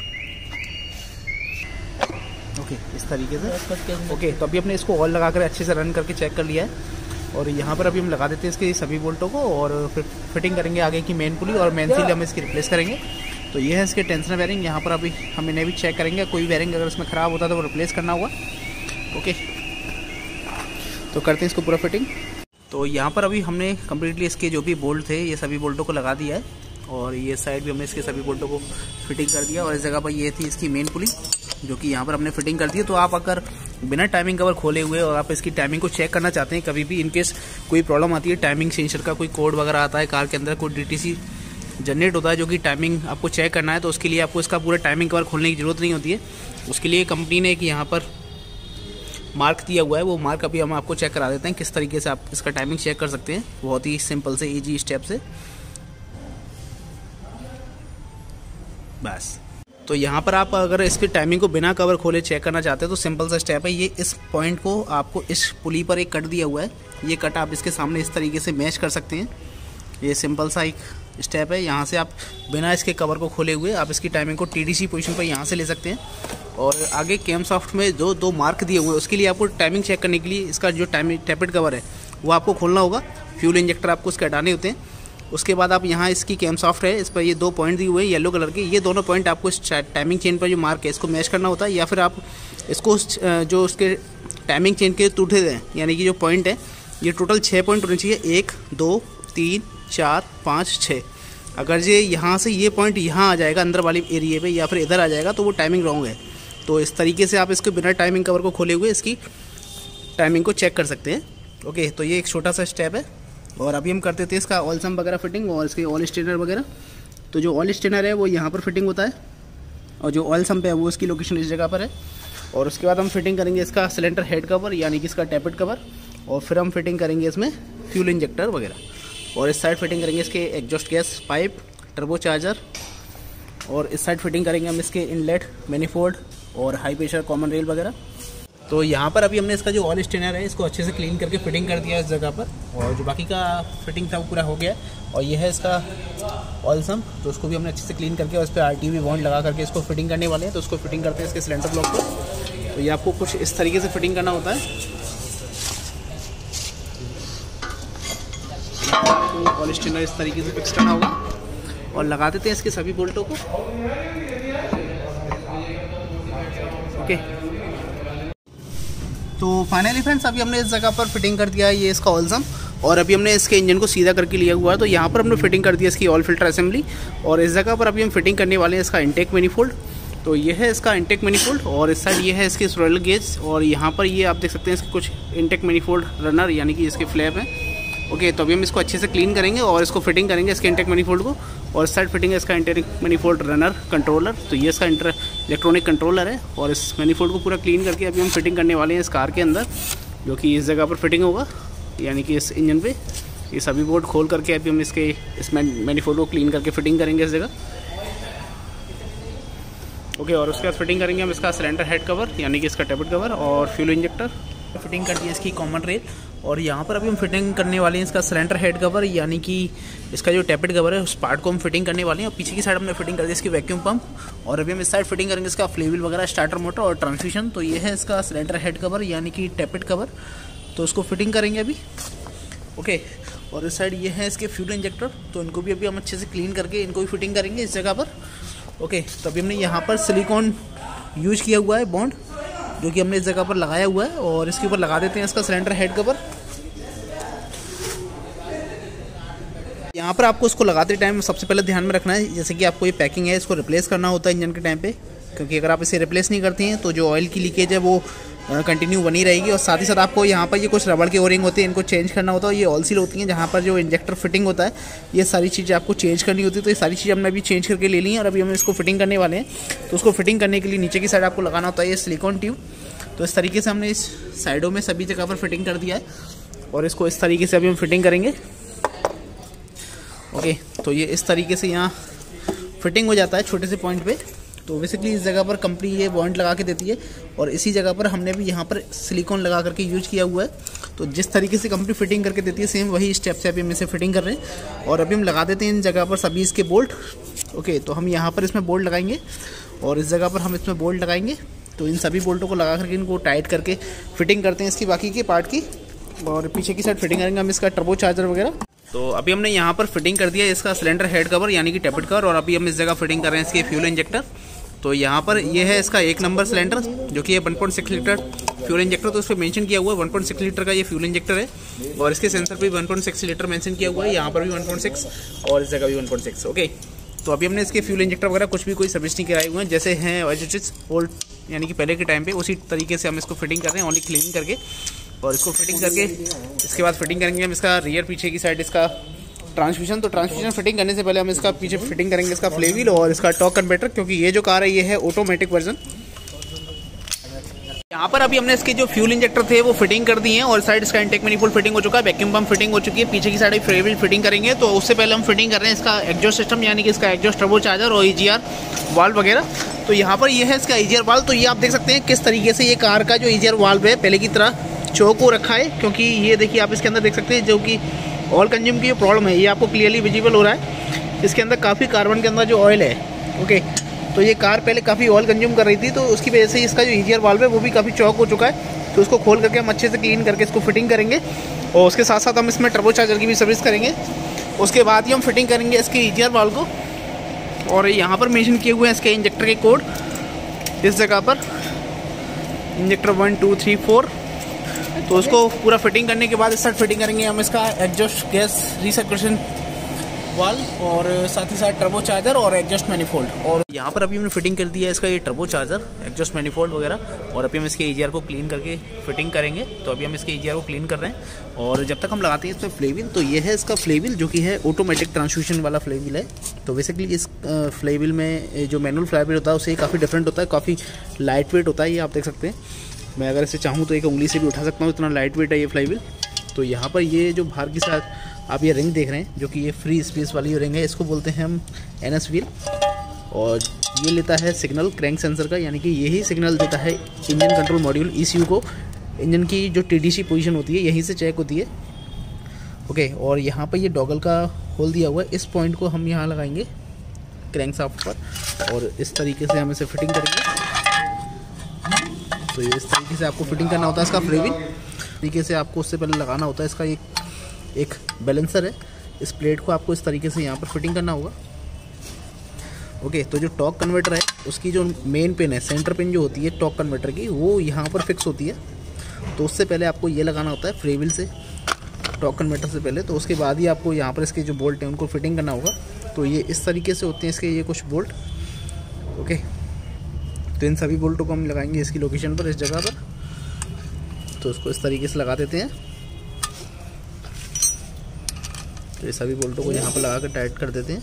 ओके okay, इस तरीके से। ओके okay, तो अभी हमने इसको ऑयल लगा कर अच्छे से रन करके चेक कर लिया है और यहाँ पर अभी हम लगा देते हैं इसके सभी बोल्टों को और फिर फिटिंग करेंगे आगे की मेन पुली और मेन सील हम इसकी रिप्लेस करेंगे। तो ये है इसके टेंशनर बेरिंग। यहाँ पर अभी हम इन्हें भी चेक करेंगे, कोई बेरिंग अगर इसमें ख़राब होता है तो वो रिप्लेस करना होगा। ओके, तो करते हैं इसको पूरा फिटिंग। तो यहाँ पर अभी हमने कम्प्लीटली इसके जो भी बोल्ट थे ये सभी बोल्टों को लगा दिया है और ये साइड भी हमने इसके सभी बोल्टों को फिटिंग कर दिया। और इस जगह पर ये थी इसकी मेन पुली जो कि यहाँ पर हमने फिटिंग कर दी है। तो आप अगर बिना टाइमिंग कवर खोले हुए और आप इसकी टाइमिंग को चेक करना चाहते हैं, कभी भी इनकेस कोई प्रॉब्लम आती है, टाइमिंग सेंसर का कोई कोड वगैरह आता है कार के अंदर, कोई डीटीसी जनरेट होता है जो कि टाइमिंग आपको चेक करना है, तो उसके लिए आपको इसका पूरा टाइमिंग कवर खोलने की जरूरत नहीं होती है। उसके लिए कंपनी ने एक यहाँ पर मार्क दिया हुआ है, वो मार्क अभी हम आपको चेक करा देते हैं किस तरीके से आप इसका टाइमिंग चेक कर सकते हैं बहुत ही सिंपल से ईजी स्टेप से। बस, तो यहाँ पर आप अगर इसकी टाइमिंग को बिना कवर खोले चेक करना चाहते हैं तो सिंपल सा स्टेप है, ये इस पॉइंट को आपको इस पुली पर एक कट दिया हुआ है, ये कट आप इसके सामने इस तरीके से मैच कर सकते हैं। ये सिंपल सा एक स्टेप है, यहाँ से आप बिना इसके कवर को खोले हुए आप इसकी टाइमिंग को टीडीसी पोजीशन पर यहाँ से ले सकते हैं। और आगे कैम सॉफ्ट में जो दो मार्क दिए हुए हैं उसके लिए आपको टाइमिंग चेक करने के लिए इसका जो टाइमिंग टैपेड कवर है वो आपको खोलना होगा। फ्यूल इंजेक्टर आपको उसके हटाने होते हैं। उसके बाद आप यहाँ इसकी कैम सॉफ्ट है, इस पर ये दो पॉइंट दिए हुए हैं येलो कलर के, ये दोनों पॉइंट आपको इस टाइमिंग चेन पर जो मार्क है इसको मैच करना होता है, या फिर आप इसको जो उसके टाइमिंग चेन के टूटे हैं यानी कि जो पॉइंट है ये टोटल छः पॉइंट होने चाहिए, एक दो तीन चार पाँच छः। अगर ये यहाँ से ये पॉइंट यहाँ आ जाएगा अंदर वाली एरिए पे या फिर इधर आ जाएगा तो वो टाइमिंग रॉन्ग है। तो इस तरीके से आप इसको बिना टाइमिंग कवर को खोले हुए इसकी टाइमिंग को चेक कर सकते हैं। ओके, तो ये एक छोटा सा स्टेप है। और अभी हम करते थे इसका ऑयल सम वगैरह फिटिंग और इसके ऑयल स्टेनर वगैरह। तो जो ऑयल स्टेनर है वो यहाँ पर फिटिंग होता है और जो ऑयल सम्प है वो इसकी लोकेशन इस जगह पर है। और उसके बाद हम फिटिंग करेंगे इसका सिलेंडर हेड कवर यानी कि इसका टैपेट कवर, और फिर हम फिटिंग करेंगे इसमें फ्यूल इंजेक्टर वगैरह। और इस साइड फिटिंग करेंगे इसके exhaust gas pipe, turbo charger, और इस साइड फिटिंग करेंगे हम इसके इनलेट, मैनिफोल्ड और हाई प्रेशर कॉमन रेल वगैरह। तो यहाँ पर अभी हमने इसका जो ऑयल स्टेनर है इसको अच्छे से क्लीन करके फिटिंग कर दिया है इस जगह पर, और जो बाकी का फिटिंग था वो पूरा हो गया है। और ये है इसका ऑयल सम, तो उसको भी हमने अच्छे से क्लीन करके और इस पर आर टी वी बॉन्ड लगा करके इसको फिटिंग करने वाले हैं। तो उसको फिटिंग करते हैं इसके सिलेंडर ब्लॉक पर। तो ये आपको कुछ इस तरीके से फिटिंग करना होता है। तो ऑयल स्टेनर इस तरीके से फिक्स करना होगा और लगा देते हैं इसके सभी बोल्टों को। ओके, तो फाइनली फ्रेंड्स अभी हमने इस जगह पर फिटिंग कर दिया है ये इसका ऑयल सम, और अभी हमने इसके इंजन को सीधा करके लिया हुआ है। तो यहाँ पर हमने फिटिंग कर दिया इसकी ऑयल फिल्टर असेंबली, और इस जगह पर अभी हम फिटिंग करने वाले हैं इसका इनटेक मैनिफोल्ड। तो ये है इसका इनटेक मैनिफोल्ड, और इस साइड ये है इसके स्वेरल गेज, और यहाँ पर ये आप देख सकते हैं इसके कुछ इनटेक मैनिफोल्ड रनर यानी कि इसके फ्लैप हैं। ओके, तो अभी हम इसको अच्छे से क्लीन करेंगे और इसको फिटिंग करेंगे इसके इनटेक मैनिफोल्ड को, और इस साइड फिटिंग है इसका इनटेक मैनिफोल्ड रनर कंट्रोलर। तो ये इसका इंटर इलेक्ट्रॉनिक कंट्रोलर है, और इस मैनिफोल्ड को पूरा क्लीन करके अभी हम फिटिंग करने वाले हैं इस कार के अंदर, जो कि इस जगह पर फिटिंग होगा यानी कि इस इंजन पे। ये सभी बोर्ड खोल करके अभी हम इसके इस मैनिफोल्ड को क्लीन करके फिटिंग करेंगे इस जगह। ओके, और उसके बाद फिटिंग करेंगे हम इसका सिलेंडर हेड कवर यानी कि इसका टैपेट कवर और फ्यूल इंजेक्टर। फिटिंग कर दी है इसकी कॉमन रेल, और यहाँ पर अभी हम फिटिंग करने वाले हैं इसका सिलेंडर हेड कवर यानी कि इसका जो टैपेट कवर है उस पार्ट को हम फिटिंग करने वाले हैं। और पीछे की साइड हमने फिटिंग कर दी इसकी वैक्यूम पंप, और अभी हम इस साइड फिटिंग करेंगे इसका फ्लेविल वगैरह, स्टार्टर मोटर और ट्रांसमिशन। तो ये है इसका सिलेंडर हेड कवर यानी कि टैपेट कवर, तो उसको फिटिंग करेंगे अभी। ओके, और इस साइड ये है इसके फ्यूल इंजेक्टर, तो इनको भी अभी हम अच्छे से क्लीन करके इनको भी फिटिंग करेंगे इस जगह पर। ओके, तो अभी हमने यहाँ पर सिलिकॉन यूज किया हुआ है बॉन्ड, जो कि हमने इस जगह पर लगाया हुआ है, और इसके ऊपर लगा देते हैं इसका सिलेंडर हेड कवर। यहाँ पर आपको इसको लगाते टाइम सबसे पहले ध्यान में रखना है, जैसे कि आपको ये पैकिंग है इसको रिप्लेस करना होता है इंजन के टाइम पे, क्योंकि अगर आप इसे रिप्लेस नहीं करते हैं तो जो ऑयल की लीकेज है वो कंटिन्यू बनी रहेगी। और साथ ही साथ आपको यहाँ पर ये कुछ रबड़ के ओरिंग होते हैं, इनको चेंज करना होता है। ये ऑयल सील होती हैं जहाँ पर जो इंजेक्टर फिटिंग होता है, ये सारी चीज़ें आपको चेंज करनी होती है। तो ये सारी चीज़ें हमने अभी चेंज करके ले ली हैं, और अभी हम इसको फिटिंग करने वाले हैं। तो उसको फिटिंग करने के लिए नीचे की साइड आपको लगाना होता है ये सिलिकॉन ट्यूब। तो इस तरीके से हमने इस साइडों में सभी जगह पर फिटिंग कर दिया है, और इसको इस तरीके से अभी हम फिटिंग करेंगे। ओके, तो ये इस तरीके से यहाँ फिटिंग हो जाता है छोटे से पॉइंट पे। तो बेसिकली इस जगह पर कंपनी ये बॉन्ड लगा के देती है, और इसी जगह पर हमने भी यहाँ पर सिलिकॉन लगा करके यूज किया हुआ है। तो जिस तरीके से कंपनी फिटिंग करके देती है सेम वही स्टेप से अभी हम इसे फिटिंग कर रहे हैं, और अभी हम लगा देते हैं इन जगह पर सभी इसके बोल्ट। ओके, तो हम यहाँ पर इसमें बोल्ट लगाएंगे, और इस जगह पर हम इसमें बोल्ट लगाएंगे। तो इन सभी बोल्टों को लगा करके इनको टाइट करके फिटिंग करते हैं इसकी बाकी के पार्ट की, और पीछे की साइड फिटिंग करेंगे हम इसका टर्बो चार्जर वगैरह। तो अभी हमने यहाँ पर फिटिंग कर दिया इसका सिलेंडर हेड कवर यानी कि टैपेट कवर, और अभी हम इस जगह फिटिंग कर रहे हैं इसके फ्यूल इंजेक्टर। तो यहाँ पर ये है इसका एक नंबर सिलेंडर, जो कि ये one point six litre fuel injector, तो उस पर मेंशन किया हुआ है वन पॉइंट सिक्स लीटर का ये फ्यूल इंजेक्टर है, और इसके सेंसर पे one point six litre mention किया हुआ है, यहाँ पर भी वन पॉइंट सिक्स और इस जगह भी वन पॉइंट सिक्स। ओके, तो अभी हमने इसके फ्यूल इंजेक्टर वगैरह कुछ भी कोई सर्विस नहीं कराए हुए हैं, जैसे हैं ओल्ड यानी कि पहले के टाइम पे उसी तरीके से हम इसको फिटिंग कर रहे हैं, ओनली क्लीनिंग करके। और इसको फिटिंग करके इसके बाद फिटिंग करेंगे हम इसका रियर पीछे की साइड इसका ट्रांसमिशन। तो ट्रांसमिशन फिटिंग करने से पहले हम इसका पीछे फिटिंग करेंगे इसका फ्लेवील और इसका टॉर्क कन्वर्टर, क्योंकि ये जो कार है ये है ऑटोमेटिक वर्जन। यहाँ पर अभी हमने इसके जो फ्यूल इंजेक्टर थे वो फिटिंग कर दिए हैं, और साइड इसका इनटेक मैनिफोल्ड फिटिंग हो चुका है, वैक्यूम पंप फिटिंग हो चुकी है, पीछे की साइड फ्लेवील फिटिंग करेंगे। तो उससे पहले हम फिटिंग कर रहे हैं इसका एग्जॉस्ट सिस्टम यानी कि इसका एग्जॉस्ट टर्बो चार्जर और ईजीआर वाल्व वगैरह। तो यहाँ पर ये है इसका ईजीआर वाल्व। तो ये आप देख सकते हैं किस तरीके से ये कार का जो ईजीआर वाल्व है पहले की तरह चौक हो रखा है, क्योंकि ये देखिए आप इसके अंदर देख सकते हैं जो कि ऑयल कंज्यूम की जो प्रॉब्लम है ये आपको क्लियरली विजिबल हो रहा है। इसके अंदर काफ़ी कार्बन के अंदर जो ऑयल है, ओके, तो ये कार पहले काफ़ी ऑयल कंज्यूम कर रही थी, तो उसकी वजह से इसका जो ईजीआर वाल्व है वो भी काफ़ी चौक हो चुका है। तो उसको खोल करके हम अच्छे से क्लीन करके इसको फिटिंग करेंगे, और उसके साथ साथ हम इसमें टर्बो चार्जर की भी सर्विस करेंगे। उसके बाद ही हम फिटिंग करेंगे इसके ईजीआर वाल्व को। और यहाँ पर मेंशन किए हुए हैं इसके इंजेक्टर के कोड, इस जगह पर injector one two three four. तो उसको पूरा फिटिंग करने के बाद इस साइड फिटिंग करेंगे हम इसका एग्जॉस्ट गैस रिसर्कुलेशन वाल्व और साथ ही साथ टर्बो चार्जर और एग्जॉस्ट मैनिफोल्ड। और यहाँ पर अभी हमने फिटिंग कर दिया है इसका ये टर्बो चार्जर, एग्जॉस्ट मैनिफोल्ड वगैरह। और अभी हम इसके ईजीआर को क्लीन करके फिटिंग करेंगे। तो अभी हम इसके ईजीआर को क्लीन कर रहे हैं और जब तक हम लगाते हैं इस पर फ्लेविल, तो ये है इसका फ्लेविल जो कि है ऑटोमेटिक ट्रांसमिशन वाला फ्लेविल है। तो बेसिकली इस फ्लेविल में जो मैनुअल फ्लेविल होता है उससे काफ़ी डिफरेंट होता है, काफ़ी लाइट वेट होता है। ये आप देख सकते हैं, मैं अगर इसे चाहूँ तो एक उंगली से भी उठा सकता हूँ, इतना लाइट वेट है ये फ्लाईव्हील। तो यहाँ पर ये जो बाहर की साथ आप ये रिंग देख रहे हैं जो कि ये फ्री स्पेस वाली रिंग है, इसको बोलते हैं हम एन एस व्हील। और ये लेता है सिग्नल क्रैंक सेंसर का, यानी कि यही सिग्नल देता है engine control module E C U को। इंजन की जो टी डी सी पोजीशन होती है यहीं से चेक होती है। ओके, और यहाँ पर ये डॉगल का होल दिया हुआ है, इस पॉइंट को हम यहाँ लगाएंगे क्रैंक शाफ्ट पर और इस तरीके से हम इसे फिटिंग करेंगे। तो ये इस तरीके से आपको फिटिंग करना होता है इसका फ्लेविल। तरीके से आपको उससे पहले लगाना होता है इसका एक एक बैलेंसर है, इस प्लेट को आपको इस तरीके से यहाँ पर फिटिंग करना होगा। ओके, तो जो टॉर्क कन्वर्टर है उसकी जो मेन पिन है, सेंटर पिन जो होती है टॉर्क कन्वर्टर की, वो यहाँ पर फिक्स होती है। तो उससे पहले आपको ये लगाना होता है फ्लेविल से, टॉर्क कन्वर्टर से पहले। तो उसके बाद ही आपको यहाँ पर इसके जो बोल्ट हैं उनको फिटिंग करना होगा। तो ये इस तरीके से होते हैं इसके ये कुछ बोल्ट। ओके, तो इन सभी बोल्टों को हम लगाएंगे इसकी लोकेशन पर, इस जगह पर। तो इसको इस तरीके से लगा देते हैं। तो ये सभी बोल्टों को यहाँ पर लगा कर टाइट कर देते हैं।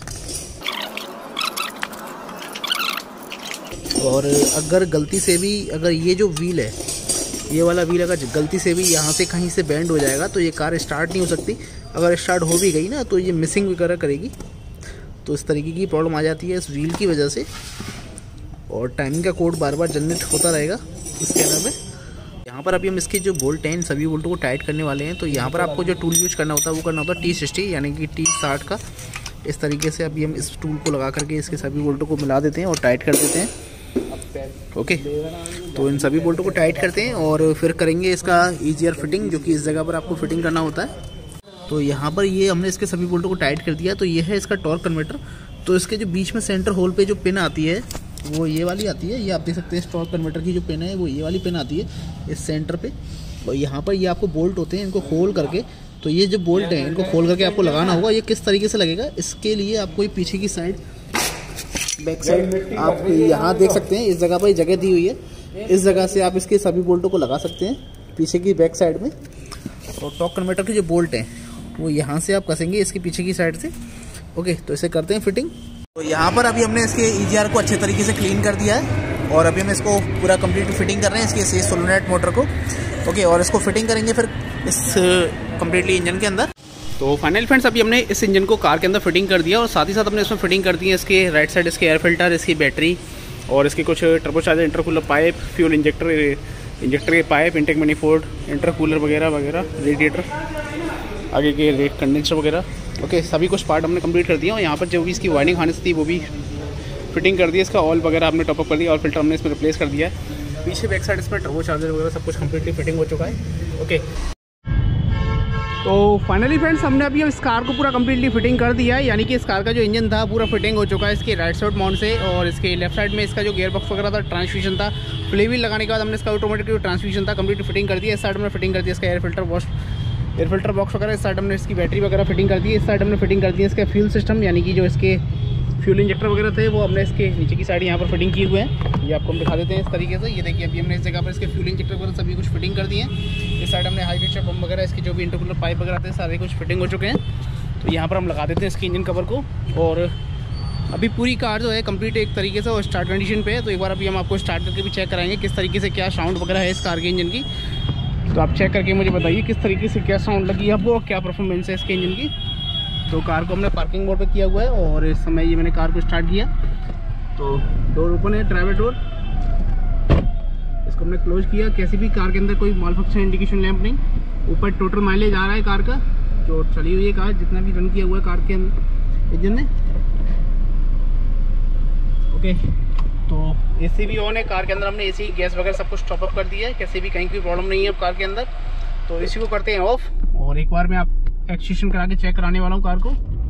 और अगर गलती से भी अगर ये जो व्हील है, ये वाला व्हील अगर गलती से भी यहाँ से कहीं से बेंड हो जाएगा तो ये कार स्टार्ट नहीं हो सकती। अगर स्टार्ट हो भी गई ना तो ये मिसिंग वगैरह करेगी। तो इस तरीके की प्रॉब्लम आ जाती है इस व्हील की वजह से। और टाइमिंग का कोड बार बार जनरेट होता रहेगा स्कैनर में। यहाँ पर अभी हम इसके जो बोल्ट हैं सभी बोल्टों को टाइट करने वाले हैं। तो यहाँ पर आपको जो टूल यूज करना होता है वो करना होता है टी सिक्सटी यानी कि टी साठ का। इस तरीके से अभी हम इस टूल को लगा करके इसके सभी बोल्टों को मिला देते हैं और टाइट कर देते हैं। ओके, तो इन सभी बोल्टों को टाइट करते हैं और फिर करेंगे इसका ईजीआर फिटिंग, जो कि इस जगह पर आपको फिटिंग करना होता है। तो यहाँ पर ये हमने इसके सभी बोल्टों को टाइट कर दिया। तो ये है इसका टॉर्क कन्वर्टर। तो इसके जो बीच में सेंटर होल पे जो पिन आती है वो ये वाली आती है। ये आप देख सकते हैं, टॉर्क कन्वर्टर की जो पिन है वो ये वाली पिन आती है इस सेंटर पे। और यहाँ पर ये आपको बोल्ट होते हैं, इनको खोल करके, तो ये जो बोल्ट है इनको खोल करके आपको लगाना होगा। ये किस तरीके से लगेगा, इसके लिए आपको ये पीछे की साइड, बैक साइड आप यहाँ देख सकते हैं, इस जगह पर जगह दी हुई है। इस जगह से आप इसके सभी बोल्टों को लगा सकते हैं पीछे की बैक साइड में। और टॉर्क कन्वर्टर के जो बोल्ट हैं वो यहाँ से आप कसेंगे इसके पीछे की साइड से। ओके, तो इसे करते हैं फिटिंग। तो यहाँ पर अभी हमने इसके ईजीआर को अच्छे तरीके से क्लीन कर दिया है और अभी हम इसको पूरा कंप्लीट फिटिंग कर रहे हैं इसके सोलोनेट मोटर को। ओके, और इसको फिटिंग करेंगे फिर इस कम्प्लीटली इंजन के अंदर। तो फाइनल फ्रेंड्स, अभी हमने इस इंजन को कार के अंदर फिटिंग कर दिया और साथ ही साथ हमने इसमें फिटिंग कर दी है इसके राइट साइड इसके एयर फिल्टर, इसकी बैटरी और इसके कुछ turbocharger, intercooler pipe, fuel injector injector के पाइप, इंटेक मैनिफोल्ड, इंटरकूलर वगैरह वगैरह, रेडिएटर, आगे के रेट कंडेंसर वगैरह। ओके, सभी कुछ पार्ट हमने कंप्लीट कर दिया और यहाँ पर जो भी इसकी वायरिंग हार्नेस थी वो भी फिटिंग कर दी। इसका ऑयल वगैरह हमने टॉपअप कर दिया और फिल्टर हमने इसमें रिप्लेस कर दिया है। पीछे बैक साइड इसमें टर्बो चार्जर वगैरह सब कुछ कम्प्लीटली फिटिंग हो चुका है। ओके, तो फाइनली फ्रेंड्स, हमने अभी इस कार को पूरा कम्प्लीटली फिटिंग कर दिया है, यानी कि इस कार का जो इंजन था पूरा फिटिंग हो चुका है इसके राइट साइड माउंट से। और इसके लेफ्ट साइड में इसका जो गियर बॉक्स वगैरह था, ट्रांसमिशन था, फ्लेविल लगाने के बाद हमने इसका ऑटोमेटिक जो ट्रांसमिशन था कम्प्लीट फिटिंग कर दिया। इस साइड में फिटिंग कर दिया इसका air filter wash air filter box वगैरह। इस साइड हमने इसकी बैटरी वगैरह फिटिंग कर दी है। इस साइड हमने फिटिंग कर दी है इसका फ्यूल सिस्टम, यानी कि जो इसके फ्यूल इंजेक्टर वगैरह थे वो हमने इसके नीचे की साइड यहाँ पर फिटिंग किए हुए हैं। ये आपको हम दिखा देते हैं इस तरीके से। ये देखिए, अभी हमने इस जगह पर इसके फ्यूल इंजेक्टर वगैरह सभी कुछ फिटिंग कर दिए हैं। इस साइड हमने हाई प्रेशर पंप वगैरह, इसके जो भी इंटरकूलर पाइप वगैरह थे सारे कुछ फिटिंग हो चुके हैं। तो यहाँ पर हम लगा देते हैं इसके इंजन कवर को। और अभी पूरी कार जो है कंप्लीट एक तरीके से और स्टार्ट कंडीशन पे है। तो एक बार अभी हम आपको स्टार्ट करके भी चेक कराएंगे किस तरीके से क्या साउंड वगैरह है इस कार के इंजन की। तो आप चेक करके मुझे बताइए किस तरीके से क्या साउंड लगी आपको और क्या परफॉर्मेंस है इसके इंजन की। तो कार को हमने पार्किंग मोड पे किया हुआ है और इस समय ये मैंने कार को स्टार्ट किया। तो डोर ओपन है, ड्राइवर डोर, इसको हमने क्लोज किया। कैसी भी कार के अंदर कोई माल फंक्शन इंडिकेशन लैंप नहीं। ऊपर टोटल माइलेज आ रहा है कार का, जो चली हुई है कार, जितना भी रन किया हुआ है कार के इंजन ने। ओके, तो एसी भी ऑन है कार के अंदर, हमने एसी गैस वगैरह सब कुछ टॉपअप कर दिया है। कैसे भी कहीं की प्रॉब्लम नहीं है अब कार के अंदर। तो एसी को करते हैं ऑफ और एक बार मैं आप एक्सटेंशन करा के चेक कराने वाला हूँ कार को।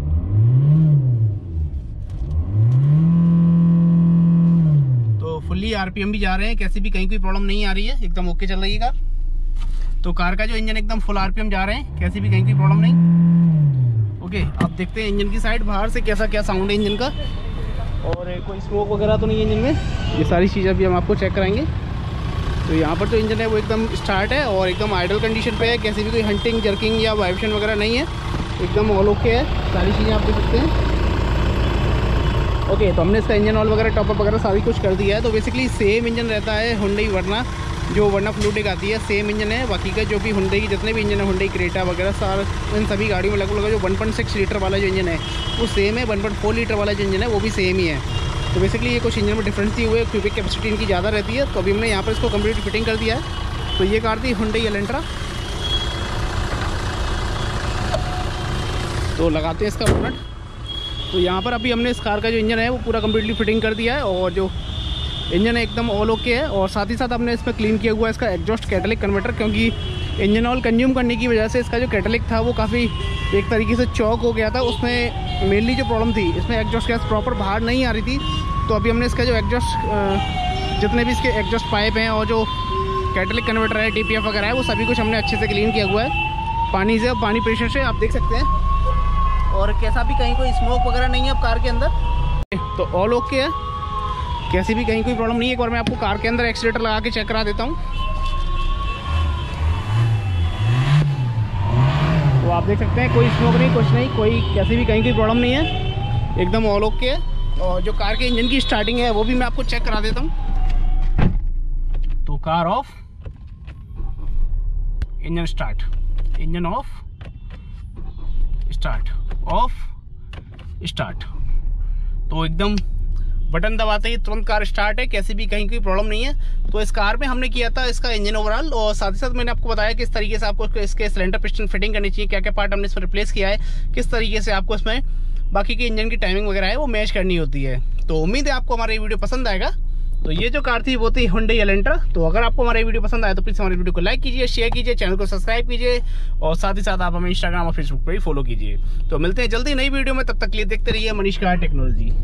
तो फुल्ली आरपीएम भी जा रहे हैं, कैसे भी कहीं कोई प्रॉब्लम नहीं आ रही है, एकदम ओके चल रही है कार। तो कार का जो इंजन एकदम फुल आरपीएम जा रहे हैं, कैसे भी कहीं की प्रॉब्लम नहीं। ओके, आप देखते हैं इंजन की साइड बाहर से कैसा क्या साउंड है इंजन का, और कोई स्मोक वगैरह तो नहीं है इंजन में। ये सारी चीज़ें अभी हम आपको चेक कराएंगे। तो यहाँ पर जो इंजन है वो एकदम स्टार्ट है और एकदम आइडल कंडीशन पे है, कैसी भी कोई हंटिंग, जर्किंग या वाइब्रेशन वगैरह नहीं है, एकदम ऑल ओके है। सारी चीज़ें आप देख सकते हैं। ओके, तो हमने इसका इंजन ऑयल वगैरह, टॉपअप वगैरह सारी कुछ कर दिया है। तो बेसिकली सेम इंजन रहता है हुंडई वर्ना, जो वर्ना फ्लूटिक आती है, सेम इंजन है। बाकी का जो भी हुंडई की जितने भी इंजन है, हुंडई क्रेटा वगैरह सारे, इन सभी गाड़ियों में लगभग जो वन पॉइंट सिक्स लीटर वाला जो इंजन है वो सेम है, वन पॉइंट फोर लीटर वाला जो इंजन है वो भी सेम ही है। तो बेसिकली ये कुछ इंजन में डिफरेंस दिए हुए, क्यूबिक कैपेसिटी इनकी ज़्यादा रहती है। तो अभी हमने यहाँ पर इसको कंप्लीट फिटिंग कर दिया है। तो ये कार थी हुंडई एलेंट्रा। तो लगाते हैं इसका बोनट। तो यहाँ पर अभी हमने इस कार का जो इंजन है वो पूरा कम्प्लीटली फिटिंग कर दिया है, और जो इंजन है एकदम ऑल ओके है। और साथ ही साथ हमने इसमें क्लीन किया हुआ है इसका एग्जॉस्ट कैटलिक कन्वर्टर, क्योंकि इंजन ऑयल कंज्यूम करने की वजह से इसका जो कैटलिक था वो काफ़ी एक तरीके से चौक हो गया था। उसमें मेनली जो प्रॉब्लम थी, इसमें एग्जॉस्ट गैस प्रॉपर बाहर नहीं आ रही थी। तो अभी हमने इसका जो एग्जॉस्ट, जितने भी इसके एग्जॉस्ट पाइप हैं और जो कैटलिक कन्वर्टर है, टी पी एफ वगैरह है, वो सभी कुछ हमने अच्छे से क्लीन किया हुआ है पानी से, पानी प्रेशर से, आप देख सकते हैं। और कैसा भी कहीं कोई स्मोक वगैरह नहीं है अब कार के अंदर। तो ऑल ओके है, कैसी भी कहीं कोई प्रॉब्लम नहीं है। एक बार मैं आपको कार के अंदर एक्सीलेटर लगा के चेक करा देता हूँ। तो आप देख सकते हैं कोई स्मोक नहीं, कुछ नहीं, कोई कैसी भी कहीं कोई प्रॉब्लम नहीं है, एकदम ऑल ओके है। और जो कार के इंजन की स्टार्टिंग है वो भी मैं आपको चेक करा देता हूँ। तो car off, engine start, engine off, start, off, start. तो एकदम बटन दबाते ही तुरंत कार स्टार्ट है, कैसी भी कहीं कोई प्रॉब्लम नहीं है। तो इस कार में हमने किया था इसका इंजन ओवरऑल, और साथ ही साथ मैंने आपको बताया किस तरीके से आपको इसके सिलेंडर पिस्टन फिटिंग करनी चाहिए, क्या क्या पार्ट हमने इसमें रिप्लेस किया है, किस तरीके से आपको इसमें बाकी के इंजन की टाइमिंग वगैरह है वो मैच करनी होती है। तो उम्मीद है आपको हमारा ये वीडियो पसंद आएगा। तो ये जो कार थी वो थी हुंडई एलेंट्रा। तो अगर आपको हमारा वीडियो पसंद आया तो प्लीज़ हमारे वीडियो को लाइक कीजिए, शेयर कीजिए, चैनल को सब्सक्राइब कीजिए, और साथ ही साथ आप हमें इंस्टाग्राम और फेसबुक पर भी फॉलो कीजिए। तो मिलते हैं जल्दी नई वीडियो में, तब तक के लिए देखते रहिए मनीष कार टेक्नोलॉजी।